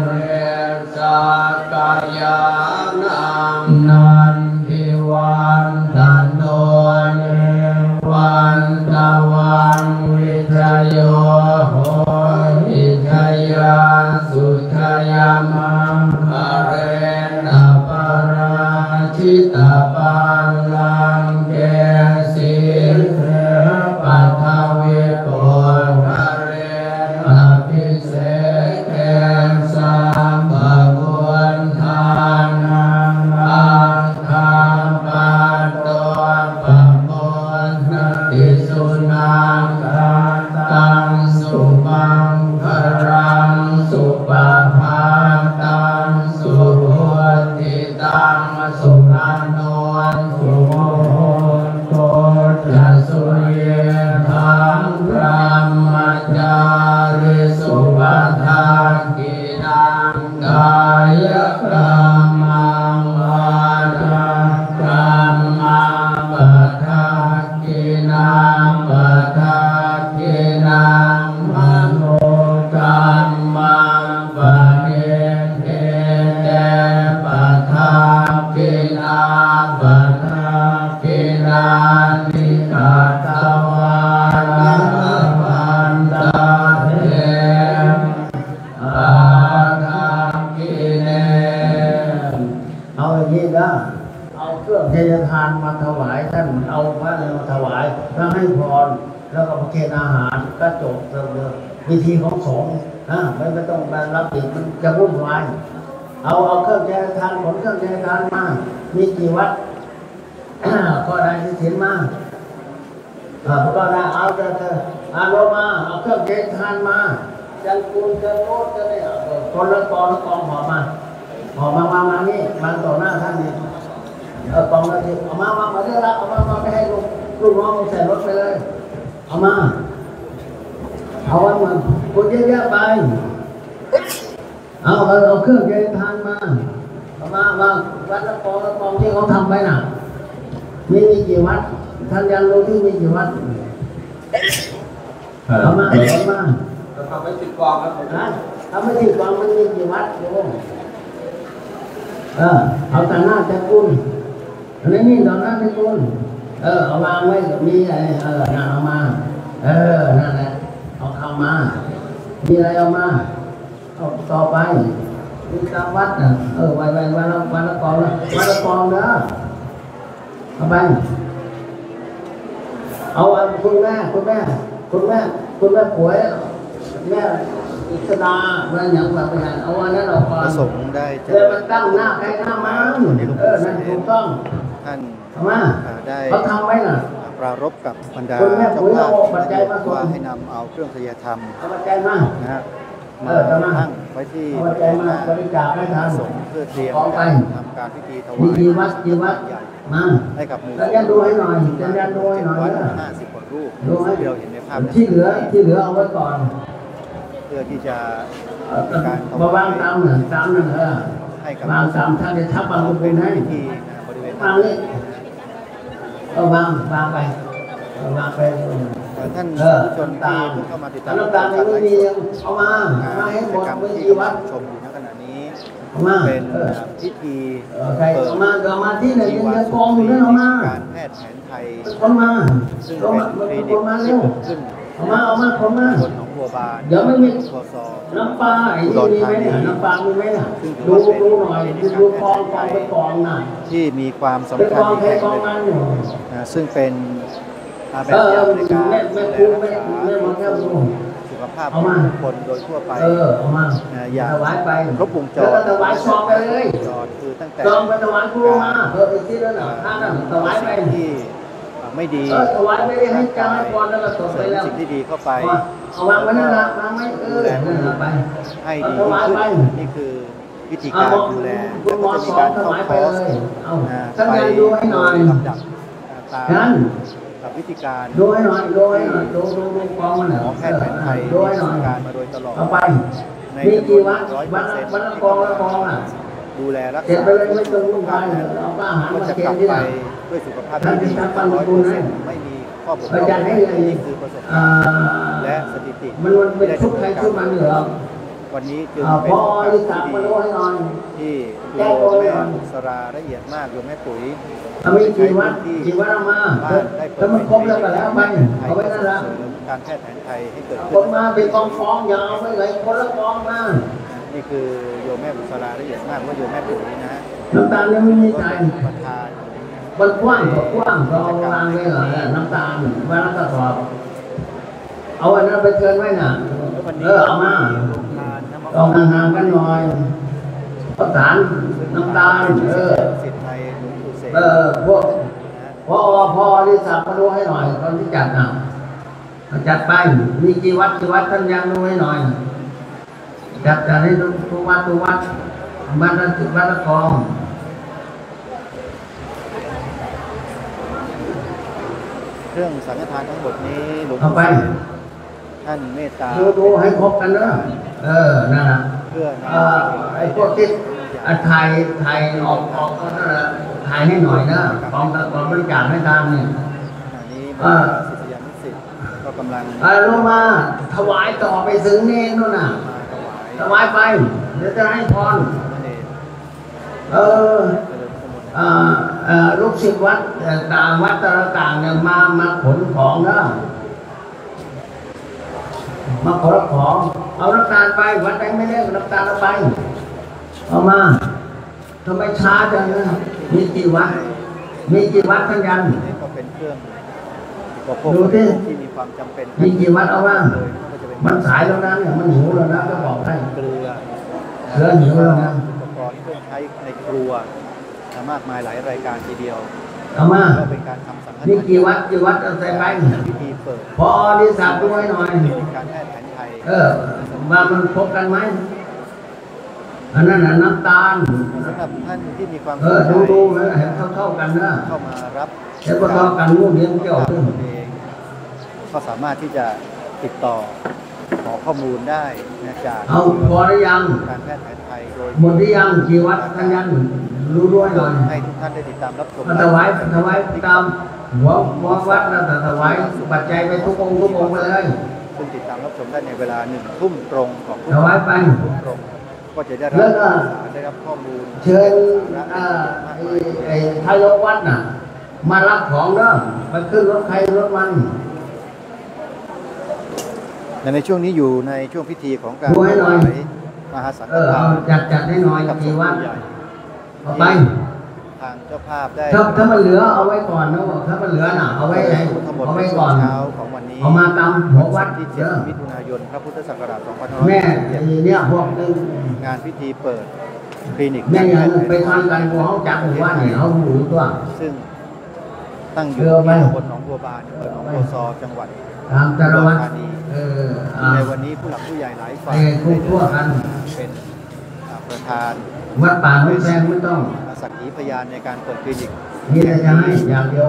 [SPEAKER 3] ถวายท่านเอาพระมาถวายแล้วให้พรแล้วก็ประเคนอาหารก็จบเลยวิธีของสงฆ์นะไม่ไม่ต้องมารับผิดมันจะวุ่นวายเอาเอาเครื่องแจกทานผลเครื่องแจกทานมามีกี่วัดก็ได้ที่ถินมาก็ได้เอาจะเธอเอาลงมาเอาเครื่องแจกทานมาจันกุลจะโน้ตจะได้คนละกองละกองหอมมาหอมมามามานี่มาต่อหน้าท่านนี่เออกองละทีเอามามามาเรื่องละเอามามาไม่ให้ลูกลูกน้องใส่รถไปเลยเอามาเอาไว้มาคนเยอะๆไปเอาเอาเครื่องแจกทานมาเอามามาวัดละกองละกองที่เขาทำไปน่ะมีมีกี่วัดท่านยังรู้ที่มีกี่วัดเอามาเอามา
[SPEAKER 1] เราทำไปสิบกองแล้วผม
[SPEAKER 3] นะทำไปสิบกองมันมีกี่วัดโยมเออเอาแต่หน้าจะกุลอันนี้นี่ต่อหน้าจะกุลเออเอาวางไว้กับมีอะไรเออนั่นเอามาเออนั่นแหละเอาเข้ามามีอะไรเอามาเอาต่อไปมีตามวัดน่ะเออไว้ไว้ไว้ละไว้ละกองละไว้ละกองเด้อเอาไปเอาคุณแม่คุณแม่คุณแม่คุณแม่ป่วยแม่อิสระแม่อย่างแบบนี้เอาวันนั้นเราก่อน
[SPEAKER 2] พระสงฆ์ได้เจ
[SPEAKER 3] เลย
[SPEAKER 2] ริ
[SPEAKER 3] มัน
[SPEAKER 2] ญ
[SPEAKER 3] ตั้งหน้าใครหน้ามันเออนั่นถูกต้อง
[SPEAKER 2] ท่าน
[SPEAKER 3] เอามา
[SPEAKER 2] ได้
[SPEAKER 3] เขาทำไว้น่ะ
[SPEAKER 2] ปรารภกับบรรดา
[SPEAKER 3] คนแม่
[SPEAKER 2] เจ้า
[SPEAKER 3] ปุ๋ย
[SPEAKER 2] ภาพ
[SPEAKER 3] เอาปัจจัยมาส่ง
[SPEAKER 2] ว่าให้นำเอาเครื่องทยธรรม
[SPEAKER 3] เอาปัจจัยมา
[SPEAKER 2] นะฮะ
[SPEAKER 3] เอ
[SPEAKER 2] มา
[SPEAKER 3] อจะมา
[SPEAKER 2] ตั้งไว้ที่
[SPEAKER 3] เอาปัจจัยมาบริจาคให้ทาน
[SPEAKER 2] สงฆ์เพื่อเตรียม
[SPEAKER 3] ของไป
[SPEAKER 2] ทำการพิธีถวา
[SPEAKER 3] มี
[SPEAKER 2] ย
[SPEAKER 3] กี่วัดกี่วัด
[SPEAKER 2] ใหญ่
[SPEAKER 3] มา
[SPEAKER 2] ให้กับหมู่
[SPEAKER 3] แล้วยันดูให้หน่อยยันยันดูให้หน่อย
[SPEAKER 2] วัด
[SPEAKER 3] นะ
[SPEAKER 2] ห้าสิบกว่ารูป
[SPEAKER 3] ดูให้
[SPEAKER 2] ที่เราเห็นในภาพ
[SPEAKER 3] ที่เหลือที่เหลือเอาไว้ก่อน
[SPEAKER 2] เพื่อที่จะ
[SPEAKER 3] เออ
[SPEAKER 2] การถ
[SPEAKER 3] มาว
[SPEAKER 2] าว
[SPEAKER 3] าง
[SPEAKER 2] ย
[SPEAKER 3] ตามหนึ่งตามหนึ่งเออ
[SPEAKER 2] ให้กับ
[SPEAKER 3] วางตามท่านจะทับบางบุญให้
[SPEAKER 2] พิธีนะบริเวณ
[SPEAKER 3] วางนี่เอาวางวางไปเอาวางไป
[SPEAKER 2] ท่าน
[SPEAKER 3] เออ
[SPEAKER 2] ผู้ชมที่เพิ่งเข้ามาติดตาม
[SPEAKER 3] น้ำตาลไม่มีเอามาเอามาให้หมด
[SPEAKER 2] กิจกรรม
[SPEAKER 3] ไม่
[SPEAKER 2] ที่
[SPEAKER 3] กี่
[SPEAKER 2] กำ
[SPEAKER 3] วั
[SPEAKER 2] ลั
[SPEAKER 3] ด
[SPEAKER 2] งชมอยู่ณขณะนี้
[SPEAKER 3] เอามา
[SPEAKER 2] เป็น
[SPEAKER 3] เออ
[SPEAKER 2] พิธี
[SPEAKER 3] เออใคร
[SPEAKER 2] เปิด
[SPEAKER 3] เอามาเอามาที่ไหน
[SPEAKER 2] ที่
[SPEAKER 3] ยัง
[SPEAKER 2] วัด
[SPEAKER 3] จะกองอยู่นั่นเอามา
[SPEAKER 2] การแพทย์แผนไทย
[SPEAKER 3] คนมา
[SPEAKER 2] ซึ่ง
[SPEAKER 3] เอา
[SPEAKER 2] เป็น
[SPEAKER 3] มา
[SPEAKER 2] คลิ
[SPEAKER 3] คน
[SPEAKER 2] นิก
[SPEAKER 3] มา
[SPEAKER 2] ที่
[SPEAKER 3] เร็ว
[SPEAKER 2] เกิดขึ้น
[SPEAKER 3] เอามาเอามาคนมา
[SPEAKER 2] บนหนองบัวบาน
[SPEAKER 3] เดี๋ยวไม่มี
[SPEAKER 2] พศ
[SPEAKER 3] น้ำปลาไอ้นี่มีไหมเนี่ยน้ำปลามีไหมเนี่ยดูดูหน่อยดูดูกองกองไปกองน่ะ
[SPEAKER 2] ที่มีความ
[SPEAKER 3] ไป
[SPEAKER 2] สำ
[SPEAKER 3] ก
[SPEAKER 2] คัญ
[SPEAKER 3] อง
[SPEAKER 2] อีก
[SPEAKER 3] ใคร
[SPEAKER 2] แห่ง
[SPEAKER 3] กอง
[SPEAKER 2] หนึ่ง
[SPEAKER 3] มันอยู่
[SPEAKER 2] นะซึ่งเป็นอาแบ
[SPEAKER 3] เอบ อ
[SPEAKER 2] อย่างในการ
[SPEAKER 3] แม่
[SPEAKER 2] ดู
[SPEAKER 3] แม่
[SPEAKER 2] แล
[SPEAKER 3] ครู
[SPEAKER 2] รัก
[SPEAKER 3] แม่
[SPEAKER 2] ษา
[SPEAKER 3] แม่หมอแก้วดู
[SPEAKER 2] สุขภาพข
[SPEAKER 3] เอา
[SPEAKER 2] อง
[SPEAKER 3] มา
[SPEAKER 2] ทุกคนโดยทั่วไป
[SPEAKER 3] เออเอามา
[SPEAKER 2] นะอย่าง
[SPEAKER 3] ถวายไป
[SPEAKER 2] ครบวงจ
[SPEAKER 3] แล้ว
[SPEAKER 2] ร
[SPEAKER 3] ก็ถวายซองไปเลย
[SPEAKER 2] จรคือตั้งแต่
[SPEAKER 3] ซองไปถวายครูมาเอออีกที่แล้วน่ะท่านน่ะถวายไป
[SPEAKER 2] สิ่งที่ไม่ดี
[SPEAKER 3] เออถวายไปเลยให้จ้างให้พรแล้วก็ส่ง
[SPEAKER 2] เส
[SPEAKER 3] ไป
[SPEAKER 2] ริม
[SPEAKER 3] แล้ว
[SPEAKER 2] สิ่งที่ดีเข้าไป
[SPEAKER 3] เอาวางไว้นั่นละวางไว้เออนั่นละไป
[SPEAKER 2] ให้ดี
[SPEAKER 3] ถวาย
[SPEAKER 2] ขึ้น
[SPEAKER 3] ไป
[SPEAKER 2] นี่คือวิธีการดูแล
[SPEAKER 3] คุ
[SPEAKER 2] แล้ว
[SPEAKER 3] ณหม
[SPEAKER 2] ก็
[SPEAKER 3] อ
[SPEAKER 2] จะ
[SPEAKER 3] ส
[SPEAKER 2] มี
[SPEAKER 3] อน
[SPEAKER 2] การ
[SPEAKER 3] ถ
[SPEAKER 2] เข้าว
[SPEAKER 3] าย
[SPEAKER 2] ค
[SPEAKER 3] ไป
[SPEAKER 2] อร์ส
[SPEAKER 3] เลยเอา
[SPEAKER 2] นะ
[SPEAKER 3] ท่าน
[SPEAKER 2] ไป
[SPEAKER 3] ยายดูให้หน่อย
[SPEAKER 2] ลำดับตาม
[SPEAKER 3] นั้น
[SPEAKER 2] กับวิธีการ
[SPEAKER 3] ดูให้หน่อยดูให้หน่อยดูดูดูกองมัน
[SPEAKER 2] ห
[SPEAKER 3] น่ะ
[SPEAKER 2] มอแพทย์แผนไทย
[SPEAKER 3] ดูให้หน่อย
[SPEAKER 2] การมาโดยตลอด
[SPEAKER 3] เอาไป
[SPEAKER 2] ใน
[SPEAKER 3] มี
[SPEAKER 2] จำน
[SPEAKER 3] กี่
[SPEAKER 2] วน
[SPEAKER 3] วัด
[SPEAKER 2] ร้อยเป
[SPEAKER 3] วั
[SPEAKER 2] อ
[SPEAKER 3] ด
[SPEAKER 2] ร์เซ็นต์
[SPEAKER 3] วัดละกองละกองอ่ะ
[SPEAKER 2] ดูแลรัก
[SPEAKER 3] เก็บ
[SPEAKER 2] ษา
[SPEAKER 3] ไปเลยไม่ต้องวุ่นวายเลยเอาอาหาร
[SPEAKER 2] ก็
[SPEAKER 3] มา
[SPEAKER 2] จะ
[SPEAKER 3] เก็
[SPEAKER 2] ก
[SPEAKER 3] บ
[SPEAKER 2] ลับ
[SPEAKER 3] ที่
[SPEAKER 2] ไป
[SPEAKER 3] ไหน
[SPEAKER 2] ด้วยสุขภาพ
[SPEAKER 3] ท่าน
[SPEAKER 2] ที่
[SPEAKER 3] จะ
[SPEAKER 2] ดี
[SPEAKER 3] ทำปัน
[SPEAKER 2] ร้อย
[SPEAKER 3] บุ
[SPEAKER 2] เปอ
[SPEAKER 3] ญ
[SPEAKER 2] ร์
[SPEAKER 3] ให้
[SPEAKER 2] เซ็นต์ไม่มีข้อบกพ
[SPEAKER 3] อา
[SPEAKER 2] ร่อง
[SPEAKER 3] จารย์ให้เลย
[SPEAKER 2] นี่คือประสบ
[SPEAKER 3] อ่า
[SPEAKER 2] การณ์และสถิติ
[SPEAKER 3] มันมันเป็นชุดใครชุดมันเหรอ
[SPEAKER 2] วันนี้จึง
[SPEAKER 3] อ่า
[SPEAKER 2] เป็
[SPEAKER 3] พ
[SPEAKER 2] น
[SPEAKER 3] อ
[SPEAKER 2] โอกาส
[SPEAKER 3] ที่สาม
[SPEAKER 2] ที่
[SPEAKER 3] มา
[SPEAKER 2] ดี
[SPEAKER 3] ดูให้หน่อย
[SPEAKER 2] ที่
[SPEAKER 3] แก้
[SPEAKER 2] โย
[SPEAKER 3] ตัว
[SPEAKER 2] ม
[SPEAKER 3] ให้
[SPEAKER 2] แม่
[SPEAKER 3] หน่อย
[SPEAKER 2] สราละเอียดมากโยมแม่ปุ๋ย
[SPEAKER 3] เอามีกี่วัดกี่วัดเอามาแล้วมันครบแล้วก็แล้วไปเอาไว้นั่นละ
[SPEAKER 2] การแพทย์แผนไทยให้เกิด
[SPEAKER 3] ค
[SPEAKER 2] ขึ้
[SPEAKER 3] น
[SPEAKER 2] น
[SPEAKER 3] มาเป็นกองฟองอย่าเอาไปเลยคนละกองมา
[SPEAKER 2] นี่คือโยมแม่บุษราละเอียดมากว่าโยมแม่ปุ๋ยนะฮะ
[SPEAKER 3] น้ำตาลเนี่ยไม่มี
[SPEAKER 2] ก็
[SPEAKER 3] ใจ
[SPEAKER 2] เป็นประธาน
[SPEAKER 3] มันกว้างก็กว้างก็เอาวางไว้เหรอน้ำตาลวันละกระสอบเอาอันนั้นไปเกินไว้น่ะ
[SPEAKER 2] แล้ววัน
[SPEAKER 3] เอ
[SPEAKER 2] นี้
[SPEAKER 3] อเอามา
[SPEAKER 2] โรงทานน้ำมัน
[SPEAKER 3] ต้องห่างๆกันหน่อยข้าวสารน้ำตาลเออ
[SPEAKER 2] สิทธิ์ไทยหลวงปู่เสก
[SPEAKER 3] เออพวกพอพอที่สับมาดูให้หน่อยตอนที่จัดน่ะจัดไปมีกี่วัดกี่วัดท่านยังดูให้หน่อยจัดจัดให้ทุกวัดทุกวัดบ้านละสิบบ้านละกอง
[SPEAKER 2] เครื่องสังฆทานทั้งหมดนี้หลวง
[SPEAKER 3] เอา
[SPEAKER 2] ปู่
[SPEAKER 3] ไป
[SPEAKER 2] เสกท่านเมตตา
[SPEAKER 3] ดูดูให้ครบกันเนอะเออนั่นน่ะ
[SPEAKER 2] เพื่อน
[SPEAKER 3] เอ่อไอ้พวกที่อ่ะถ่ายถ่ายออกออกก็นั่นแหละถ่ายให้หน่อยนะกองกองบริจาคให้ทานเนี่ย
[SPEAKER 2] อันนี้
[SPEAKER 3] อ่า
[SPEAKER 2] ศิษยานุศิษย์ก็กำลัง
[SPEAKER 3] เออลงมาถวายต่อไปถึงเนรนู่นน่ะ
[SPEAKER 2] มาถวาย
[SPEAKER 3] ถวายไปเดี๋ยวจะให้พร
[SPEAKER 2] พระเนตร
[SPEAKER 3] เออ
[SPEAKER 2] เจริญพระมนต์
[SPEAKER 3] เอ่อเอ่อลูกศิษย์วัดเอ่อต่างวัดต่างๆเนี่ยมามาขนของนะมาขนของ เอาน้ำตาลไปวัดไหนไม่ได้น้ำตาลเอาไปเอามาทำไมช้าจังนะมีกี่วัดมีกี่วัดท่านยัน
[SPEAKER 2] ก็เป็นเครื่อง
[SPEAKER 3] ดูที่
[SPEAKER 2] ที่มีความจำเป็น
[SPEAKER 3] มีกี่วัดเอาบ้างมันสายแล้วนะเนี่ยมันหิวแล้วนะก็บอกให้
[SPEAKER 2] เกลือ
[SPEAKER 3] เกลือหิวแล้วนะ
[SPEAKER 2] อุปกรณ์เครื่องใช้ในครัวมากมายหลายรายการทีเดียว
[SPEAKER 3] เอามา
[SPEAKER 2] ก็เป็นการทำสังฆทาน
[SPEAKER 3] มีกี่วัดกี่วัดเอาใส่ไป
[SPEAKER 2] พิธีเปิด
[SPEAKER 3] พอนิสับด้วยหน่อย
[SPEAKER 2] การแพทย์แผนไทย
[SPEAKER 3] เออว่ามันพบกันไหมอันนั้นน่ะน้ำตาล
[SPEAKER 2] สำหรับท่านที่มีความ
[SPEAKER 3] เออดูดูนะเห็นเท่าเท่ากันนะ
[SPEAKER 2] เข้ามารับ
[SPEAKER 3] เห็นว่าเท่ากันงูเลี้ยงเกี่ยวขึ้น
[SPEAKER 2] ก็สามารถที่จะติดต่อขอข้อมูลได้นะจาก
[SPEAKER 3] เอาพอหรือยัง
[SPEAKER 2] การแพทย์แผนไทยโดย
[SPEAKER 3] หมดหรือยังกี่วัดท่านยันรู้ด้วยหน่อย
[SPEAKER 2] ให้ทุกท่านได้ติดตามรับชม
[SPEAKER 3] ถวายถวายตามหัวหัววัดนะแต่ถวายปัจจัยไปทุกองค์ทุกองค์ไปเลย
[SPEAKER 2] ซึ่งติดตามรับชมได้ในเวลาหนึ่งทุ่มตรงของ
[SPEAKER 3] ถวายไป
[SPEAKER 2] ทุ่มตรงก็จะได้รับได้รับข้อมูล
[SPEAKER 3] เชิญไอ้ทายกวัดน่ะมารับของเด้อไปขึ้นรถใครรถมัน
[SPEAKER 2] ในช่วงนี้อยู่ในช่วงพิธีของการ
[SPEAKER 3] ถวาย
[SPEAKER 2] มหาสังฆ
[SPEAKER 3] ทานจัดจัดให้หน่อยกี่วัดเอาไป
[SPEAKER 2] ทางเจ้าภาพได้
[SPEAKER 3] ถ้าถ้ามันเหลือเอาไว้ก่อนนะถ้ามันเหลือน่ะเอาไว้ไหนเอาไว้ก่อน
[SPEAKER 2] เช้าของวันนี้
[SPEAKER 3] เอามาตามหัววัด
[SPEAKER 2] ที่เจ็ดมิถุนายนพระพุทธศักราชสองพันห้าร้
[SPEAKER 3] อยแม่เนี่ยพวก
[SPEAKER 2] งานพิธีเปิดคลินิก
[SPEAKER 3] แม่ยังไปทำกันพวกเขาจับหัวเนี่ยเขาหูตัว
[SPEAKER 2] ซึ่งตั้งอยู่ที่ตำบลหนองบัวบานอำเภอหนองบัวซอจังหวัด
[SPEAKER 3] ตามจารวัตร
[SPEAKER 2] ในวันนี้ผู้หลักผู้ใหญ่หลายฝ่าย
[SPEAKER 3] ได้ทั่วกัน
[SPEAKER 2] เป็นประธาน
[SPEAKER 3] วัดป่าไม่แซงไม่ต้อง
[SPEAKER 2] สักขีพยานในการเปิดคลินิก
[SPEAKER 3] นี่จะให้อย่างเดียว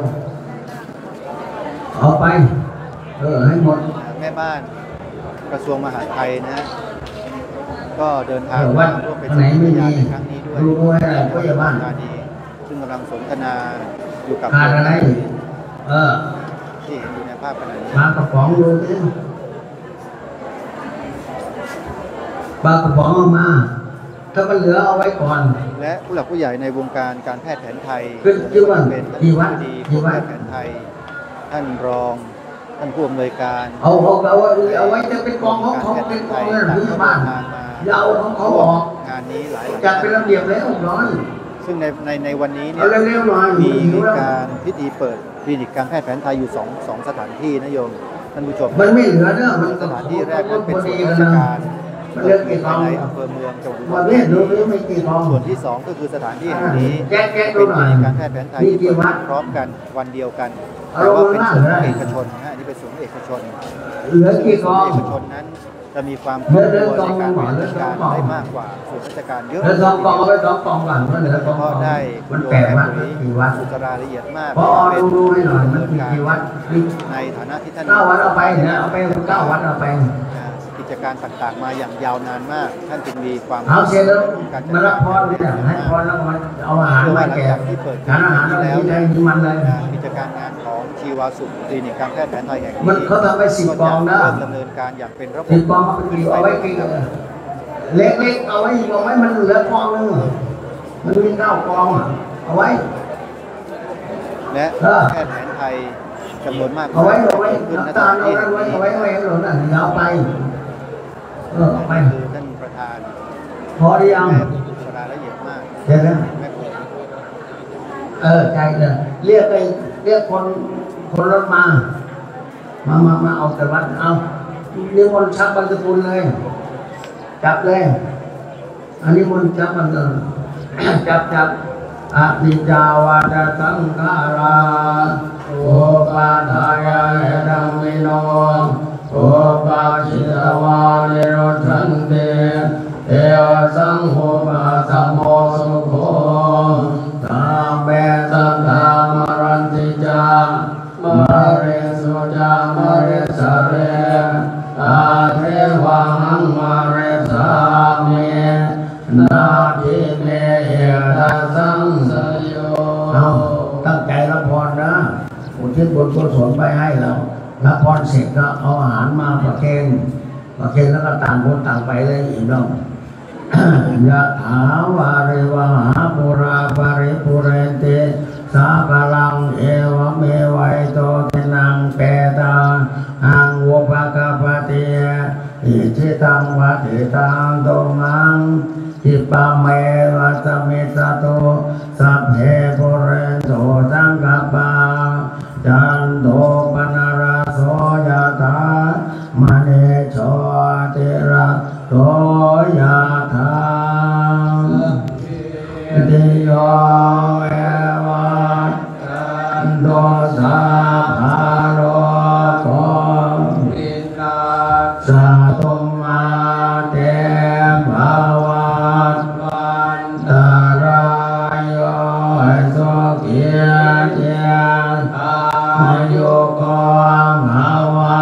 [SPEAKER 3] เอาไปเออให้หมด
[SPEAKER 2] แม่บ้านกระทรวงมหาดไทยนะก็เดินทางมาร่วมเป็นสักขีพยานในครั้งนี้ด้วย
[SPEAKER 3] ด้วยผู้ใหญ่บ้าน
[SPEAKER 2] ซึ่งกำลังสนทนาอยู่กับ
[SPEAKER 3] ขาดอะไรเออ
[SPEAKER 2] ที่เห็นอยู่ในภาพขณะนี้
[SPEAKER 3] มากระป๋องดูสิปลากระป๋องออกมาถ้ามันเหลือเอาไว้ก่อน
[SPEAKER 2] และผู้หลักผู้ใหญ่ในวงการการแพทย์แผนไทย
[SPEAKER 3] คือว่ากี่วัด
[SPEAKER 2] กี่วัดแพทย์แผนไทยท่านรองท่านผู้อำนวยการ
[SPEAKER 3] เอาเอาเอาเอาไว้จะเป็นกองของเขาเป็นกองเงินผู้ใหญ่บ้านยาวของเขาออก
[SPEAKER 2] งานนี้หลาย
[SPEAKER 3] จัดเป็นระเบียบแล้วน้อย
[SPEAKER 2] ซึ่งในในในวันนี้เนี่ยมีการพิธีเปิดคลินิกการแพทย์แผนไทยอยู่สองสองสถานที่นะโยมท่านผู้ชม
[SPEAKER 3] มันไม่เหลือเนอะมัน
[SPEAKER 2] สถานที่แรกนั้นเป็นส่วนราชการ
[SPEAKER 3] เรื่องกี่กอง
[SPEAKER 2] ในอำเภอเมืองจังหวัด
[SPEAKER 3] อุบลราชธานีไม่กี่กอง
[SPEAKER 2] ส่วนที่สองก็คือสถานที่แห่งนี้
[SPEAKER 3] เป็น
[SPEAKER 2] คลินิกการแพทย์แผนไทยที่เปิดพร้อมกันวันเดียวกันแต่ว่าเป็นส่วนเอกชนนะนี่เป็นส่วนเอกชน
[SPEAKER 3] เหลือกี่กอง
[SPEAKER 2] เอกชนนั้นจะมีความคล่องตัวในการบริการได้มากกว่าส่วนราชการเยอะ
[SPEAKER 3] แล้วสองกองเอาไปสองกองก่อนเพราะเหลือสองกอง
[SPEAKER 2] ได้
[SPEAKER 3] มันแปดวัดกี่วัด
[SPEAKER 2] สุรายละเอียดมาก
[SPEAKER 3] พอดูดูให้หน่อยมันกี่วัด
[SPEAKER 2] ในฐานะที่ท่าน
[SPEAKER 3] เก้าวัดเอาไปเนี่ยเอาไปเก้าวัดเอาไป
[SPEAKER 2] กิจการต่างๆมาอย่างยาวนานมากท่านจึงมีความ
[SPEAKER 3] เอาเสร็จแล้วมารับพรเนี่ยให้พรแล้วมันเอาอาหารมาแก่ทานอาหารแล้วได้มันเลย
[SPEAKER 2] กิจการงานของชีวาสุขคลินิกการแพทย์แผนไทยแห่งนี้
[SPEAKER 3] มันเขาทำไปสิบกองนะ
[SPEAKER 2] ดำเนินการอย่างเป็นระบบ
[SPEAKER 3] สิบกองเอาไว้กินเล็กๆเอาไว้เอาไว้มันเหลือกองนึงมันมีเก้ากองเอาไว้
[SPEAKER 2] และแพทย์แผนไทยจำนวนมาก
[SPEAKER 3] เอาไว้เอาไว้น้ำตาลเอาไว้เอาไว้เอาไว้หล่นน่ะเอาไปเออไป
[SPEAKER 2] คือท่านประธาน
[SPEAKER 3] พอหรือยัง
[SPEAKER 2] รายละเอียดมาก
[SPEAKER 3] เดี๋ยวนะเออใจเลยเรียกไปเรียกคนคนรถมามามามาเอาแต่วัดเอานิมนต์ชักบรรจุบุญเลยจับเลยอันนี้มนต์จับบรรจุจับจับอนิจจาวาตสังขาราโอปาทายาดังมิโนโอปาชิตวานิโรชันเตเอวสังโฆปัสสโมสุโขตาเบตัตามรันติจามะเรสุจามะเรสเรอาเทวังมะเรสามินาทิเมเอตัสสังสโยเอาตั้งใจรับพรนะอุทิศบุญกุศลไปให้เรารับพรเสร็จก็เอาอาหารมาประเคนประเคนแล้วก็ต่างคนต่างไปเลยอีกน้องยะถาวาริวหาปุราปาริปุเรนติสาคลังเอวเมวัยโตทินังเปตาหังวุปกปติอิจิตังวะเทตังโตมังจิปะเมวะสมิสตุสัพเพปุเรนโสสังกปาจันโทปนราโสยถามณีโชติระโสยถาติโยเอวะโตสัพพะโลกวินาศตุมาเตภวัตวันตรายโยสุขีเทียอายุโกภวะ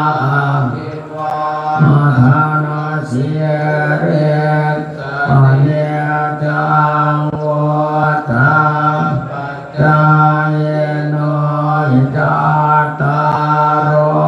[SPEAKER 3] มาทานาสีเรศอเนจังวัฏฏาจายโนจัตตาร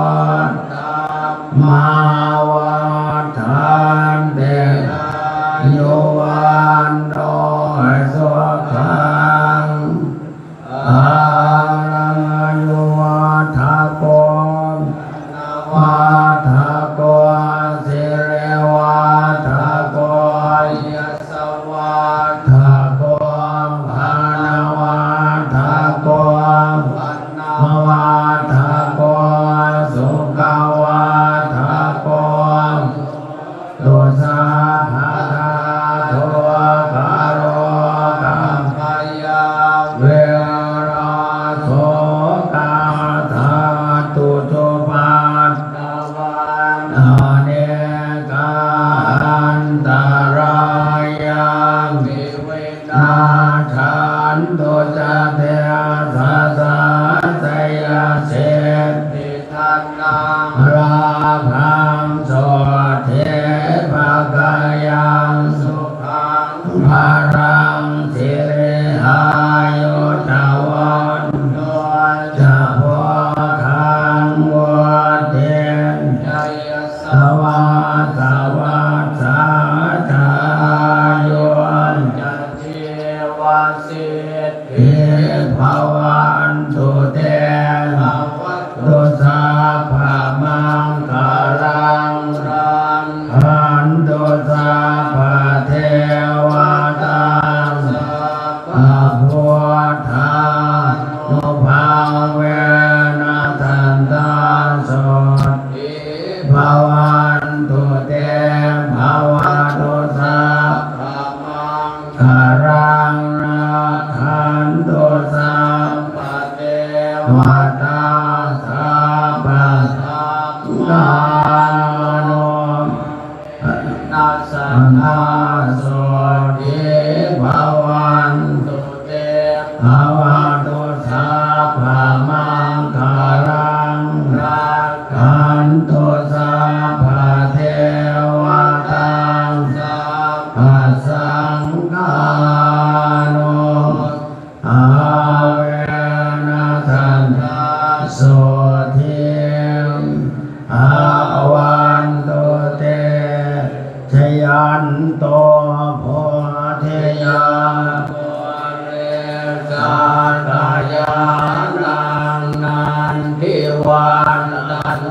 [SPEAKER 3] มาวัฏฐานเตโยวันโนสุขังอารังโยวัฏโกวัฏโกสิเรวัฏโกยสวัฏโกภาณวัฏโกมวัฏโกสุขวัฏโกตุสาภาโทภารกัมพยาเวราโสกาธาตุจุปัฏฐวันอเนกอันตรายามิเวนาชันตุจเตสัสสะเสยเสติทันนังราภังโสเทภกายังสุขังภารังสิริอายุจวันโนจะพวคังวัฏเทนยสวัสสวัสสะจายุนจันเทวสิทธิภวันตุเตตุสัพพะมังคลังรังขันตุสัพพะเทวตาสัพพะพุทธานุภาเวนะทันตาโสติภวันตุเตภวันตุสัพพะมังคลังรักขันตุสัพพะเทวตาสัพพะกาโนนัสสะนาโสติภวันตุเตภวันตุสัพพะมังคลังรักขันตุสัพพะเทวตาสัพพะสังฆาโนอาเวนะทันตาโสทิอาวันตุเตชยันโตโพธิยาโพเรสากายานังนันทิวันตันโน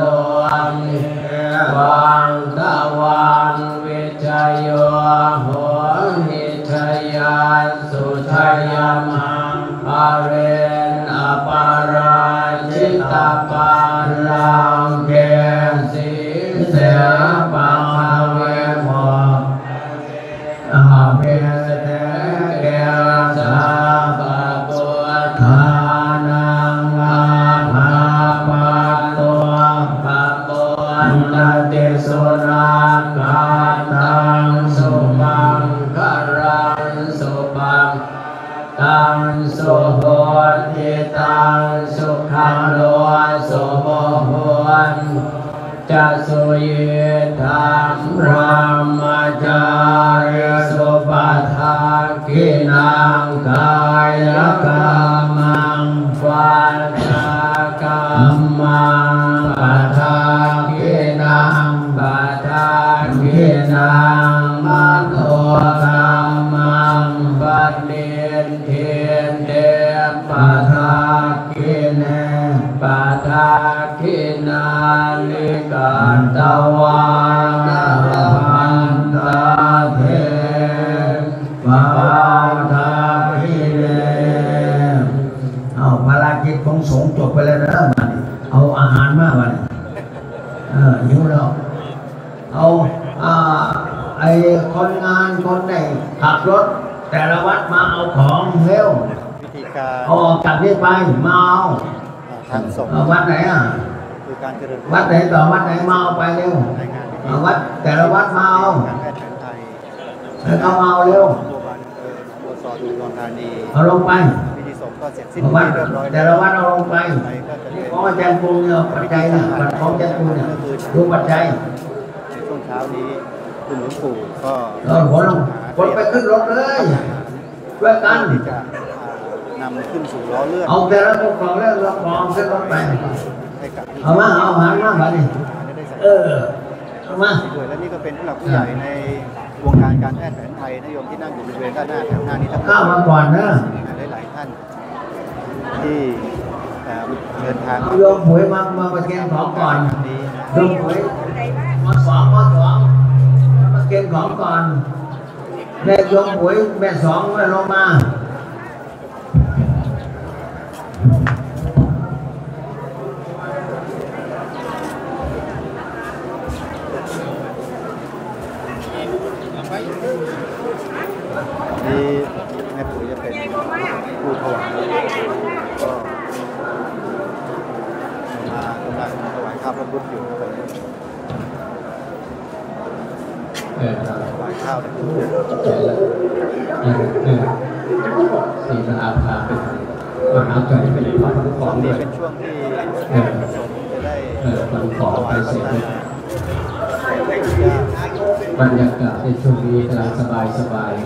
[SPEAKER 3] วันตะวันวิชโยโหหิชยาสุชยมังปะเรนอปาราชิตาปันลังเกสิเสปังเวโมอาเปสเตเกสัพพุทธานังอาภาปัตโตภะปุณณติสุรากัตตังสุปังคารังสุปังตังสุโหติตังสุขังโลสุโมโหนจะสุยิธังรามจาริสุปทากินังกายกรรมังวาจากรรมังปทากินังปทากินังมโนกรรมังปัจเนเทนเดปทากิเนปทากินาลิกันตวานาไอ้คนงานคนไหนขับรถแต่ละวัดมาเอาของเร็ว
[SPEAKER 2] วิธีการ
[SPEAKER 3] เอาออกจากนี้ไปมาเอา
[SPEAKER 2] ทางส่ง
[SPEAKER 3] เอาวัดไหนอ่ะ
[SPEAKER 2] คือการเจริญ
[SPEAKER 3] วัดไหนต่อวัดไหนมาเอาไปเร็ว
[SPEAKER 2] ในงานพิธี
[SPEAKER 3] เอาวัดแต่ละวัดมาเอา
[SPEAKER 2] การแพทย์แผนไทย
[SPEAKER 3] แล้วก็มาเอาเร็ว
[SPEAKER 2] โรงพยาบาลเออหนองบัวซออุดรธานี
[SPEAKER 3] เอาลงไป
[SPEAKER 2] พิธีศพก็เสร็จสิ้น
[SPEAKER 3] เอาวัด
[SPEAKER 2] เรียบร้อย
[SPEAKER 3] แต่ละวัดเอาลงไป
[SPEAKER 2] ไปก็จะเป็น
[SPEAKER 3] ของอาจารย์ปูเนี่ยปัจจัยนะปัจของอาจารย์ปูเนี่ยดูปัจจัย
[SPEAKER 2] ในช่วงเช้านี้คุณหลวงปู่ก็
[SPEAKER 3] เออคนคนไปขึ้นรถเลยด้วยกัน
[SPEAKER 2] ที่จะอ่านำขึ้นสู่ล้อเลื่อน
[SPEAKER 3] เอาแต่ละพวกของเรื่องละครขึ้นรถไป
[SPEAKER 2] ให้กับผู้
[SPEAKER 3] เอามาเอาหารมาบัดนี้
[SPEAKER 2] ได้ใส่
[SPEAKER 3] เออเอามา
[SPEAKER 2] ด้วยและนี่ก็เป็นผู้หลักผู้ใหญ่ในวงการการแพทย์แผนไทยนโยมที่นั่งอยู่บริเวณด้านหน้าแถวหน้านี้ทั้งหม
[SPEAKER 3] ข้าว
[SPEAKER 2] ด
[SPEAKER 3] มาก่อนนะ
[SPEAKER 2] หลายๆท่านที่เอ่อเดินทาง
[SPEAKER 3] โยมหวยมามาประเคนของก่อน
[SPEAKER 2] นี้นะ
[SPEAKER 3] โยมหวยมาสองมาสองมาประเคนของก่อนแม่โยมหวยแม่สองแม่ลงมา
[SPEAKER 2] นี่แม่ปุ๋ยจะเป็นผู้ถวายก็มากำลังถวายข้าวพระพุทธอยู่นะตอนนี้
[SPEAKER 1] เออ
[SPEAKER 2] ถวายข้าวนะ
[SPEAKER 1] ใจละเออเออสีละอาภาเป็นมหาใจเป็นพระของ
[SPEAKER 2] ช่วง
[SPEAKER 1] ด้
[SPEAKER 2] นี้
[SPEAKER 1] วย
[SPEAKER 2] เป็นช่วงที่
[SPEAKER 1] เออ
[SPEAKER 2] สงฆ์จะได้
[SPEAKER 1] เออขนของ
[SPEAKER 2] ถ
[SPEAKER 1] ไป
[SPEAKER 2] วายพระ
[SPEAKER 1] เสร็จ
[SPEAKER 2] ทาน
[SPEAKER 1] บรรยากาศในช่วงนี้กำลังสบายสบาย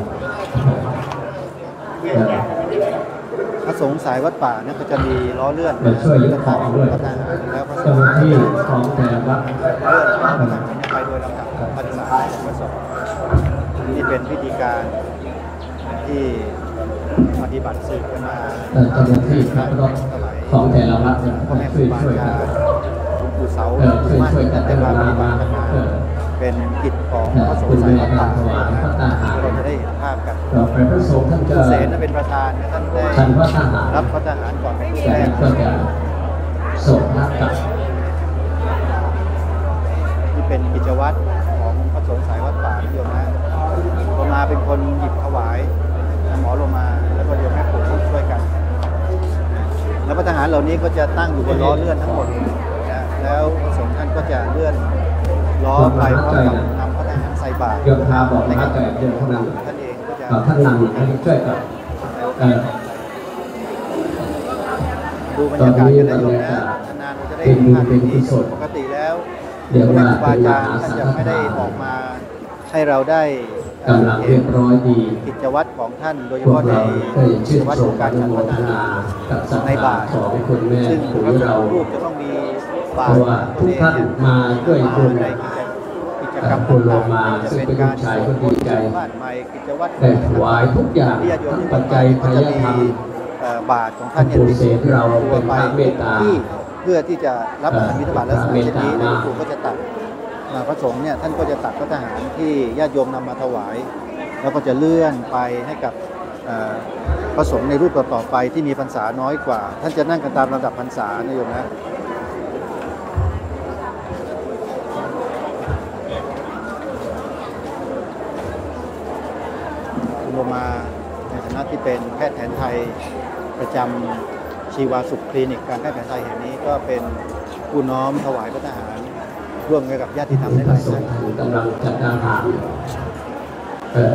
[SPEAKER 1] เออ
[SPEAKER 2] พระสงฆ์สายวัดป่าเนี่ยก็จะมีล้อเลื่อน
[SPEAKER 1] มาช่วยยกของด้วย
[SPEAKER 2] พระทหารแล้วพระส
[SPEAKER 1] เจ้าง ห
[SPEAKER 2] ฆ์
[SPEAKER 1] น้าที่ของแต่ละวัด
[SPEAKER 2] เลื่อนล้อพระทหารไปโดยลำดับของพรรษาของพระสงฆ์นี่เป็นพิธีการที่ปฏิบัติสืบกันมา
[SPEAKER 1] แต่เจ้าหน้าที่ขับรถของแต่ละวัดเนี่ย
[SPEAKER 2] พ่อแม่ค
[SPEAKER 1] ช่
[SPEAKER 2] รู
[SPEAKER 1] วย
[SPEAKER 2] บา
[SPEAKER 1] ช่วย
[SPEAKER 2] อา
[SPEAKER 1] กั
[SPEAKER 2] จาน รย์หลวงปู่เสา
[SPEAKER 1] เออช่วยช่วยกัน
[SPEAKER 2] แต่มาปฏิบัติ
[SPEAKER 1] เวลา
[SPEAKER 2] กันมา
[SPEAKER 1] เออ
[SPEAKER 2] เป็นกิจของ
[SPEAKER 1] เออ
[SPEAKER 2] พระสง
[SPEAKER 1] คุณ
[SPEAKER 2] ฆ์สา
[SPEAKER 1] แม่
[SPEAKER 2] ยวัด
[SPEAKER 1] นา
[SPEAKER 2] ป่าง
[SPEAKER 1] ถวายพระตาหาร
[SPEAKER 2] เราจะได้เห็นภาพกัน
[SPEAKER 1] ต่อไปพระสงฆ์ท่านจะ
[SPEAKER 2] เสนเป็นประธานท่านได้
[SPEAKER 1] ฉันพระทหาร
[SPEAKER 2] รับพระทหารก่อนเป็นผู้
[SPEAKER 1] จาก
[SPEAKER 2] แรก
[SPEAKER 1] นั้นก็จะส่งพระกลับ
[SPEAKER 2] ที่เป็นกิจวัตรของพระสงฆ์สายวัดป่านิยมนะโลมาเป็นคนหยิบถวายหมอโลมาแล้วก็โยมแม่ปู่ช่วยกันแล้วพระทหารเหล่านี้ก็จะตั้งอยู่บนล้อเลื่อนทั้งหมดนะแล้วพระสงฆ์ท่านก็จะเลื่อนล้อไปพร้อมกับนำพระทหารใส่บาตร
[SPEAKER 1] โยมพาบอกพระแก่เดินเท่านั้น
[SPEAKER 2] ท่านเองก็จะ
[SPEAKER 1] ท่านนั่งให้ช่วยกับเออ
[SPEAKER 2] ดูบรรยากาศกันได้เลยนะนานๆเราจะได้เห็นภาพแบบนี้ปกติแล้ว
[SPEAKER 1] เดี๋ยว
[SPEAKER 2] ครู
[SPEAKER 1] ว่า
[SPEAKER 2] บา
[SPEAKER 1] เป็น
[SPEAKER 2] อา
[SPEAKER 1] ม
[SPEAKER 2] จารย์
[SPEAKER 1] หา
[SPEAKER 2] ท่าน
[SPEAKER 1] สัง
[SPEAKER 2] จะ
[SPEAKER 1] ฆ
[SPEAKER 2] ไม่ได้
[SPEAKER 1] ทาน
[SPEAKER 2] ออกมาให้เราได้
[SPEAKER 1] กำลังเรียบร้อยดี
[SPEAKER 2] กิจวัตรของท่านโดยเฉ
[SPEAKER 1] พวก
[SPEAKER 2] พาะใน
[SPEAKER 1] เราก็ยัง
[SPEAKER 2] กิ
[SPEAKER 1] ชื่
[SPEAKER 2] จ
[SPEAKER 1] น
[SPEAKER 2] วัตร
[SPEAKER 1] ช
[SPEAKER 2] ขอ
[SPEAKER 1] ม
[SPEAKER 2] งการ
[SPEAKER 1] อนุ
[SPEAKER 2] ฉัน
[SPEAKER 1] โม
[SPEAKER 2] พัฒ
[SPEAKER 1] ท
[SPEAKER 2] นา
[SPEAKER 1] นากับศรัท
[SPEAKER 2] ใน
[SPEAKER 1] ธา
[SPEAKER 2] บาท
[SPEAKER 1] ของคุณแม่
[SPEAKER 2] ซึ่ง
[SPEAKER 1] ปุ๋
[SPEAKER 2] พระ
[SPEAKER 1] ย
[SPEAKER 2] ส
[SPEAKER 1] เรา
[SPEAKER 2] งฆ์รูปจะต้องมีบา
[SPEAKER 1] เพ
[SPEAKER 2] ต
[SPEAKER 1] ราะว่าทุกท่านมาด้วยบุญ
[SPEAKER 2] ในกิจกรรม
[SPEAKER 1] คุณโล
[SPEAKER 2] ต่าง
[SPEAKER 1] มา
[SPEAKER 2] ๆจะ
[SPEAKER 1] ซึ่ง
[SPEAKER 2] เป็น
[SPEAKER 1] เป็น
[SPEAKER 2] การ
[SPEAKER 1] ลูกชายก็ดีใจ
[SPEAKER 2] บ้านใหม่กิจวัตร
[SPEAKER 1] ได้ถวายทุกอย่าง
[SPEAKER 2] ที่ญาติโยม
[SPEAKER 1] ทั้ง
[SPEAKER 2] ที่
[SPEAKER 1] ปัจจัย
[SPEAKER 2] ก็
[SPEAKER 1] พ
[SPEAKER 2] จะ
[SPEAKER 1] ย
[SPEAKER 2] มี
[SPEAKER 1] ธรรม
[SPEAKER 2] เอ่อบาทของท่านเนี่ย
[SPEAKER 1] พระปู่เสกเรา
[SPEAKER 2] ตัว
[SPEAKER 1] เป็นพระเมตตา
[SPEAKER 2] ที่เพื่อที่จะรับอาหารบิณฑบาตและส
[SPEAKER 1] พระ
[SPEAKER 2] มั
[SPEAKER 1] เม
[SPEAKER 2] ย
[SPEAKER 1] ต
[SPEAKER 2] เช่น
[SPEAKER 1] ตา
[SPEAKER 2] นี้
[SPEAKER 1] มาก
[SPEAKER 2] หลวงปู่ก็จะตักอ่าพระสงฆ์เนี่ยท่านก็จะตักพระทหารที่ญาติโยมนำมาถวาย แล้วก็จะเลื่อนไปให้กับเอ่อพระสงฆ์ในรูปต่อๆไปที่มีพรรษาน้อยกว่า ท่านจะนั่งกันตามลำดับพรรษานะโยมนะคุณโลมาในฐานะที่เป็นแพทย์แผนไทยประจำชีวาสุขคลินิกการแพทย์แผนไทยแห่งนี้ก็เป็นผู้น้อมถวายพระทหารร่วมกันกับญาติธรรมห
[SPEAKER 1] พ
[SPEAKER 2] ลา
[SPEAKER 1] ระ
[SPEAKER 2] ย
[SPEAKER 1] ส
[SPEAKER 2] ๆ
[SPEAKER 1] ง
[SPEAKER 2] ท่าน
[SPEAKER 1] ฆ์กำลังจัดอาหารเออ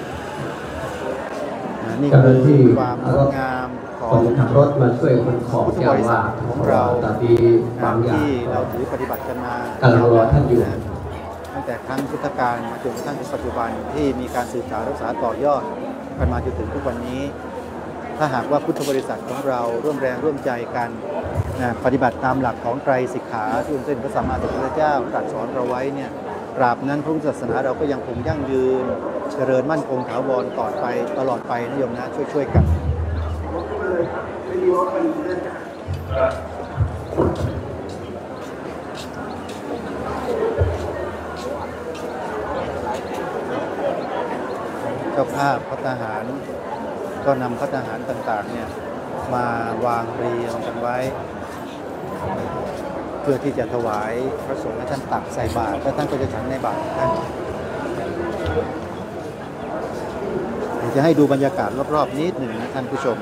[SPEAKER 2] อ่านี่
[SPEAKER 1] เจ้าห
[SPEAKER 2] คื
[SPEAKER 1] น้า
[SPEAKER 2] อ
[SPEAKER 1] ที่
[SPEAKER 2] ความงดงามขอ
[SPEAKER 1] ค
[SPEAKER 2] ง
[SPEAKER 1] นขับรถมาช่วยคนของเจ้าว่า
[SPEAKER 2] ของเรา
[SPEAKER 1] ตอนนี้บางอย่าง
[SPEAKER 2] ที่เราถือปฏิบัติกันมาก
[SPEAKER 1] ำลังรอท่านอยู่
[SPEAKER 2] ตั้งแต่ครั้งพุทธกาลมาจนกระทั่งถึงปัจจุบันที่มีการสืบสานรักษาต่อยอดกันมาจนถึงทุกวันนี้ ถ้าหากว่าพุทธบริษัทของเราร่วมแรงร่วมใจกันนะปฏิบัติตามหลักของไตรสิกขาที่องค์สมเด็จพระสัมมาสัมพุทธเจ้าตรัสสอนเราไว้เนี่ยตราบนั้นพระพุทธศาสนาเราก็ยังคงยั่งยืนเจริญมั่นคงถาวรต่อไปตลอดไปนะโยมนะช่วยๆกัน เจ้าภาพพระทหารก็นำพระทหารต่างๆเนี่ยมาวางเรียงกันไว้ เพื่อที่จะถวายพระสงฆ์ให้ท่านตักใส่บาตรแล้วท่านก็จะฉันในบาตรของท่านจะให้ดูบรรยากาศรอบๆนิดหนึ่งนะท่านผู้ชม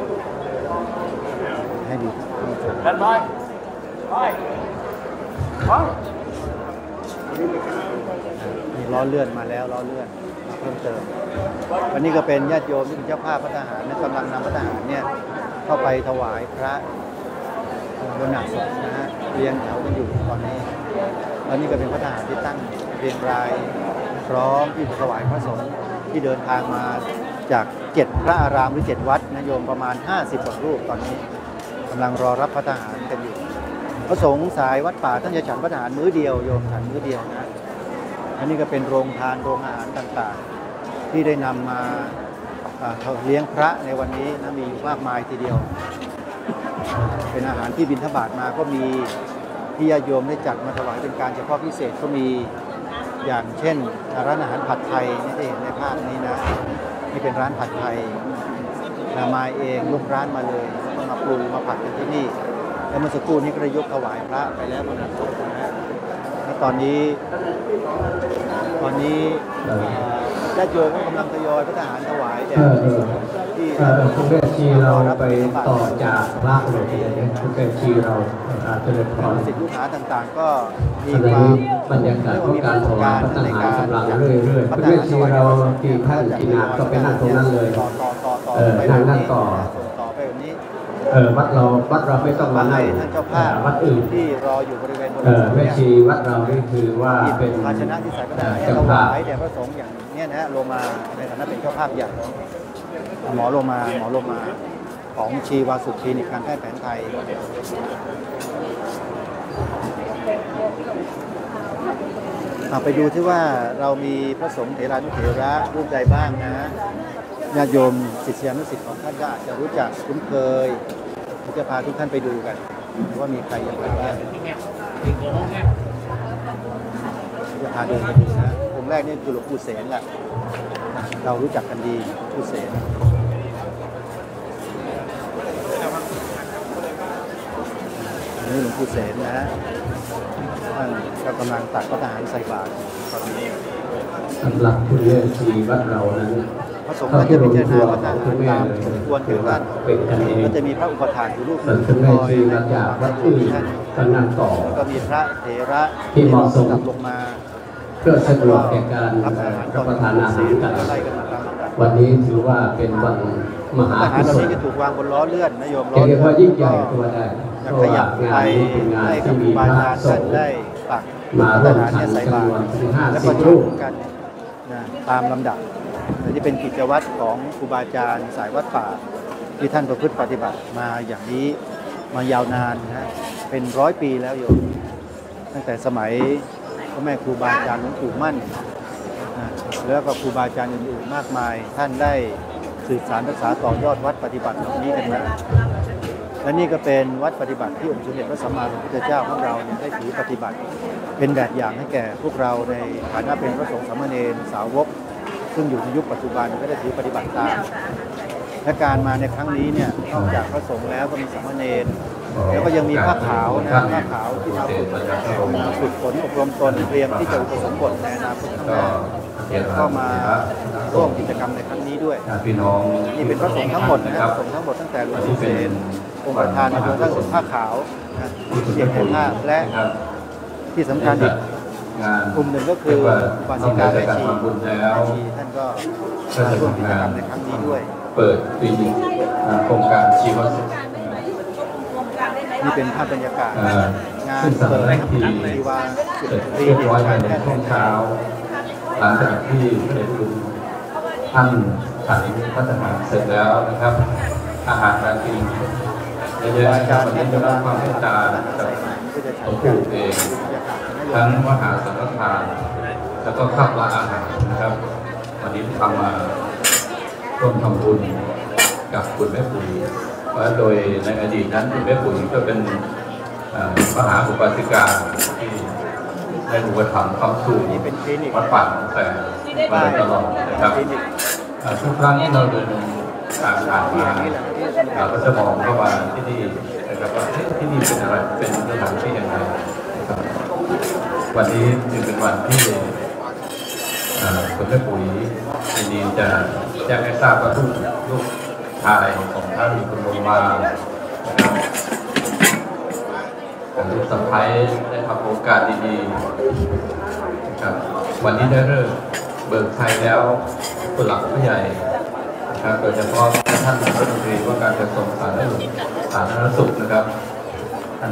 [SPEAKER 2] ให้ดูกันไปมีล้อเลื่อนมาแล้วล้อเลื่อนมาเพิ่มเติมวันนี้ก็เป็นญาติโยมที่เป็นเจ้าภาพพระทหารนะกำลังนำพระทหารเนี่ยเข้าไปถวายพระบนหนักศพนะฮะเรียงแถวกันอยู่ตอนนี้แล้วนี่ก็เป็นพระทหารที่ตั้งเรียงรายพร้อมที่จะถวายพระสงฆ์ที่เดินทางมาจากเจ็ดพระอารามหรือเจ็ดวัดนะโยมประมาณห้าสิบกว่ารูปตอนนี้กำลังรอรับพระทหารกันอยู่พระสงฆ์สายวัดป่าท่านจะฉันพระทหารมื้อเดียวโยมฉันมื้อเดียวนะอันนี้ก็เป็นโรงทานโรงอาหารต่างๆที่ได้นำมาเลี้ยงพระในวันนี้นะมีมากมายทีเดียวเป็นอาหารที่บิณฑบาตมาก็มีที่ญาติโยมได้จัดมาถวายเป็นการเฉพาะพิเศษก็มีอย่างเช่นร้านอาหารผัดไทยนี่จะเห็นในภาพนี้นะนี่เป็นร้านผัดไทยนามาเองยกร้านมาเลยแล้วก็มาปรุงมาผัดกันที่นี่แล้วเมื่อสักครู่นี้ก็ได้ยกถวายพระไปแล้วบนนั้นนะแล้วตอนนี้ตอนนี้ญาติโยมก็กำลังทยอยพระทหารถวายแต่ที่
[SPEAKER 1] คุณแม่ชีเราไปต่อจากพระเลยคุณแม่ชีเราอาจจะเลยพอ
[SPEAKER 2] สิทธิลูกหาต่างๆก็มี
[SPEAKER 1] ค
[SPEAKER 2] วาม
[SPEAKER 1] บรรยากาศของการถวายพระทหารกำลังเรื่อยๆคุณแม่ชีเราที่ท่านกินนาก็ไปนั่งตรงนั้นเลยเออนั่งนั่งต่อ
[SPEAKER 2] ต่อไปแบบนี้
[SPEAKER 1] เออวัดเราวัดเราไม่ต้องมานั่ง
[SPEAKER 2] ท่านเจ้าภาพ
[SPEAKER 1] วัดอื่น
[SPEAKER 2] ที่รออยู่บริเวณบน
[SPEAKER 1] เออแม่ชีวัดเรานี่คือว่าเป็น
[SPEAKER 2] ภาชนะที่ใส่พระทหารถวายแด่พระสงฆ์อย่างนี้นะโลมาในฐานะเป็นเจ้าภาพใหญ่หมอโลมาหมอโลมาของชีวาสุขคลินิกการแพทย์แผนไทยไปดูที่ว่าเรามีพระสงฆ์เถรานุเถระรูปใดบ้างนะญาติโยมศิษยานุศิษย์ของท่านก็อาจจะรู้จักคุ้นเคยจะพาทุกท่านไปดูกันว่ามีใครอย่างไรบ้างจะพาเดินไปดูนะองค์แรกนี่คือหลวงปู่เสนแหละเรารู้จักกันดีหลวงปู่เสนนี่หลวงปู่เสนนะท่านก็กำลังตักพระทหารใส่บาตรตอนนี้
[SPEAKER 1] สำหรับคุณแม่ชีวัดเรานั้น
[SPEAKER 2] พระสงฆ์ท่านจะพิจารณาพระทหารตามสมควรถึงท่านก็จะมีพระอุปถากอยู่รูปหนึ่ง
[SPEAKER 1] คอยในจากวัดอื่นกำลังต่อ
[SPEAKER 2] แล้วก็มีพระเถระ
[SPEAKER 1] ที่เหมาะสม
[SPEAKER 2] ลงมา
[SPEAKER 1] เพื่อสะดวกแก่การรับประทานอาหารกันวันนี้ถือว่าเป็นวันมหากุศล
[SPEAKER 2] จะถูกวางบนล้อเลื่อนนโยม
[SPEAKER 1] ล้อเลื่อนว่ายิ่งใหญ่ตัวได้
[SPEAKER 2] ขยับไปให้กับครูบาอาจารย์ได้ตัก
[SPEAKER 1] มาร่วมฉันจำนวนถึงห้าสิบรูป
[SPEAKER 2] กันนะตามลำดับนี่เป็นกิจวัตรของครูบาอาจารย์สายวัดป่าที่ท่านประพฤติปฏิบัติมาอย่างนี้มายาวนานนะเป็นร้อยปีแล้วโยมตั้งแต่สมัยพ่อแม่ครูบาอาจารย์หลวงปู่มั่นนะแล้วก็ครูบาอาจารย์อื่นๆมากมายท่านได้สืบสานรักษาต่อยอดวัดปฏิบัติเหล่านี้กันมาและนี่ก็เป็นวัดปฏิบัติที่องค์สมเด็จพระสัมมาสัมพุทธเจ้าของเราเนี่ยได้ถือปฏิบัติเป็นแบบอย่างให้แก่พวกเราในฐานะเป็นพระสงฆ์สามเณรสาวกซึ่งอยู่ในยุคปัจจุบันก็ได้ถือปฏิบัติตามและการมาในครั้งนี้เนี่ยนอกจากพระสงฆ์แล้วก็มีสามเณรแล้วก็ยังมีผ้าขาวนะผ้าขาวที่มาฝึกฝึกฝนอบรมตนเตรียมที่จะอุปสมบทในอนาคตข้างหน้าก็มาร่วมกิจกรรมในครั้งนี้ด้วยนี่เป็นพระสงฆ์ทั้งหมดนะพระสงฆ์ทั้งหมดตั้งแต่หลวงปู่เสนองค์ประธานจนกระทั่งผ้าขาวนะเสียงผ้าและที่สำคัญอีกกลุ่มหนึ่งก็คืออุบาสิกาแม่ชีท่านก็มาร่วมกิจกรรมในครั้งนี้ด้วย
[SPEAKER 1] เปิดปีโครงการชีวสุข
[SPEAKER 2] นี่เป็นภาพบรรยากาศงานเปิดชีวาสุข
[SPEAKER 1] เรียบร้อยในช่วงเช้าหลังจากที่พระเดชคุณท่านฉันพระทหารเสร็จแล้วนะครับอาหารการกินเยอะๆวันนี้จะรับความเมตตาจากหลวงปู่เองทั้งมหาสังฆทานแล้วก็ข้าวปลาอาหารนะครับวันนี้ทำมาร่วมทำบุญกับคุณแม่ปุ๋ยว่าโดยในอดีตนั้นคุณแม่ปุ๋ยก็เป็นมหาอุบาสิกาที่ได้อุปถัมภ์ความสูงวัดป่าแต่มาตลอดนะครับทุกครั้งที่เราเดินทางผ่านมาเราก็จะมองเข้ามาที่นี่นะครับว่าที่นี่เป็นอะไรเป็นสถานที่อย่างไรวันนี้จึงเป็นวันที่คุณแม่ปุ๋ยยินดีจะแจ้งให้ทราบว่าลูกลูกชายของท่านคุณลงมานะครับกับลูกสะใภ้ได้ทำโอกาสดีๆนะครับวันนี้ได้เริ่มเบิกชัยแล้วผู้หลักผู้ใหญ่นะครับโดยเฉพาะท่านรัฐมนตรีว่าการกระทรวงสาธารณสุขสาธารณสุขนะครับท่าน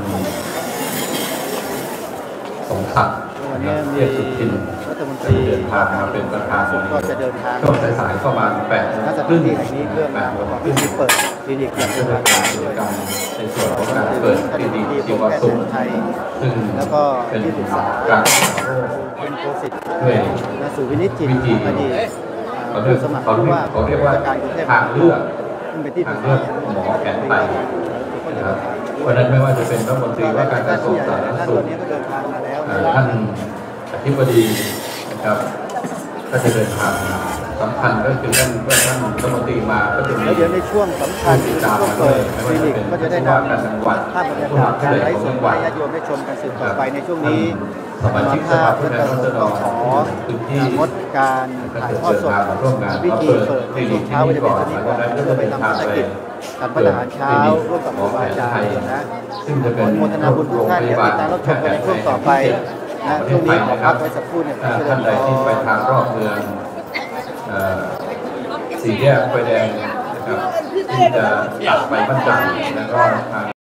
[SPEAKER 1] สมศักดิ์เทียบสุทิน
[SPEAKER 2] รัฐมนตรี
[SPEAKER 1] เดินทางมาเป็นประธาน
[SPEAKER 2] ก็จะเดินทาง
[SPEAKER 1] ช่วงสายๆประมาณแปด
[SPEAKER 2] ณสถานที่แห่งนี้เพื่อมาประกอบพิธีเปิดคลินิกอย่างเป็นทางการ
[SPEAKER 1] กิจกรรมในส่วนของการเปิดคลินิกชีวสุขซึ่ง
[SPEAKER 2] แล้วก็
[SPEAKER 1] เป็น
[SPEAKER 2] ที่ปรึกษา
[SPEAKER 1] การ
[SPEAKER 2] เป็นโคสิต
[SPEAKER 1] ด้วย
[SPEAKER 2] นสุวินิจจิต
[SPEAKER 1] วิธี
[SPEAKER 2] อดีต
[SPEAKER 1] เขาเรียก
[SPEAKER 2] สมัคร
[SPEAKER 1] เขาเรียก
[SPEAKER 2] ว่า
[SPEAKER 1] เขาเรียกว่า
[SPEAKER 2] การกรุงเทพ
[SPEAKER 1] ทางเลือก
[SPEAKER 2] ซึ่งเป็นที่ปรึ
[SPEAKER 1] ทาง
[SPEAKER 2] ก
[SPEAKER 1] เลื
[SPEAKER 2] ษา
[SPEAKER 1] อกหมอแผนไทยนะครับเพราะฉะนั้นไม่ว่าจะเป็นรัฐมนตรีว่าการกระทรวงสาธารณ
[SPEAKER 2] ท่าน
[SPEAKER 1] สุ
[SPEAKER 2] ตอ
[SPEAKER 1] ข
[SPEAKER 2] นนี้ก็เดินทางมาแล้ว
[SPEAKER 1] เอ่อท่านอธิบดีนะครับก็จะเดินทางมาสำคัญก็คือท่านเมื่อท่านรัฐมนตรีมาก็จะมี
[SPEAKER 2] แล้วเดี๋ยวในช่วงสำคัญ
[SPEAKER 1] ผู้ติด
[SPEAKER 2] ช่
[SPEAKER 1] ตาม
[SPEAKER 2] วง
[SPEAKER 1] มาด้
[SPEAKER 2] เปิ
[SPEAKER 1] วย
[SPEAKER 2] ด
[SPEAKER 1] ไม่
[SPEAKER 2] ค
[SPEAKER 1] ว่า
[SPEAKER 2] ลิ
[SPEAKER 1] จะ
[SPEAKER 2] นิก
[SPEAKER 1] เป็น
[SPEAKER 2] ก็จะได้
[SPEAKER 1] ผู้
[SPEAKER 2] น
[SPEAKER 1] ว่าการจังหวัด
[SPEAKER 2] ำภาพบรรยา
[SPEAKER 1] ผู้
[SPEAKER 2] กา
[SPEAKER 1] ห
[SPEAKER 2] ศ
[SPEAKER 1] ลักผู้
[SPEAKER 2] การ
[SPEAKER 1] ใหญ่
[SPEAKER 2] ไล
[SPEAKER 1] ของ
[SPEAKER 2] ฟ์ส
[SPEAKER 1] จั
[SPEAKER 2] ด
[SPEAKER 1] งหวัด
[SPEAKER 2] ให้ญาติโยมได้ชมกันสืบต่อไปในช่วงนี้
[SPEAKER 1] สมาชิกสภาผู้แทนราษฎร
[SPEAKER 2] พื้นที่งดการถ่ายทอดสดพิธีเปิดในช่วงเช้าก็จะเป็นชนิดก่อนแล้วก็ไปทำภารกิจการพัฒนาเช้าร่วมกับครูบาอาจารย์นะ
[SPEAKER 1] ซึ่งจะเป็น
[SPEAKER 2] โมทนาบุญทุกท่านเดี๋ยวติดตามรับชมกันในช่วงต่อไปนะช่วงนี้ขอพักไว้สักครู่หนึ่ง
[SPEAKER 1] ถ้าท่านใดที่ไปทางรอบเมืองเอ่อสี่แยกไฟแดงนะครับที่จะตัดไปบ้านจันทร์แล้วก็ทาง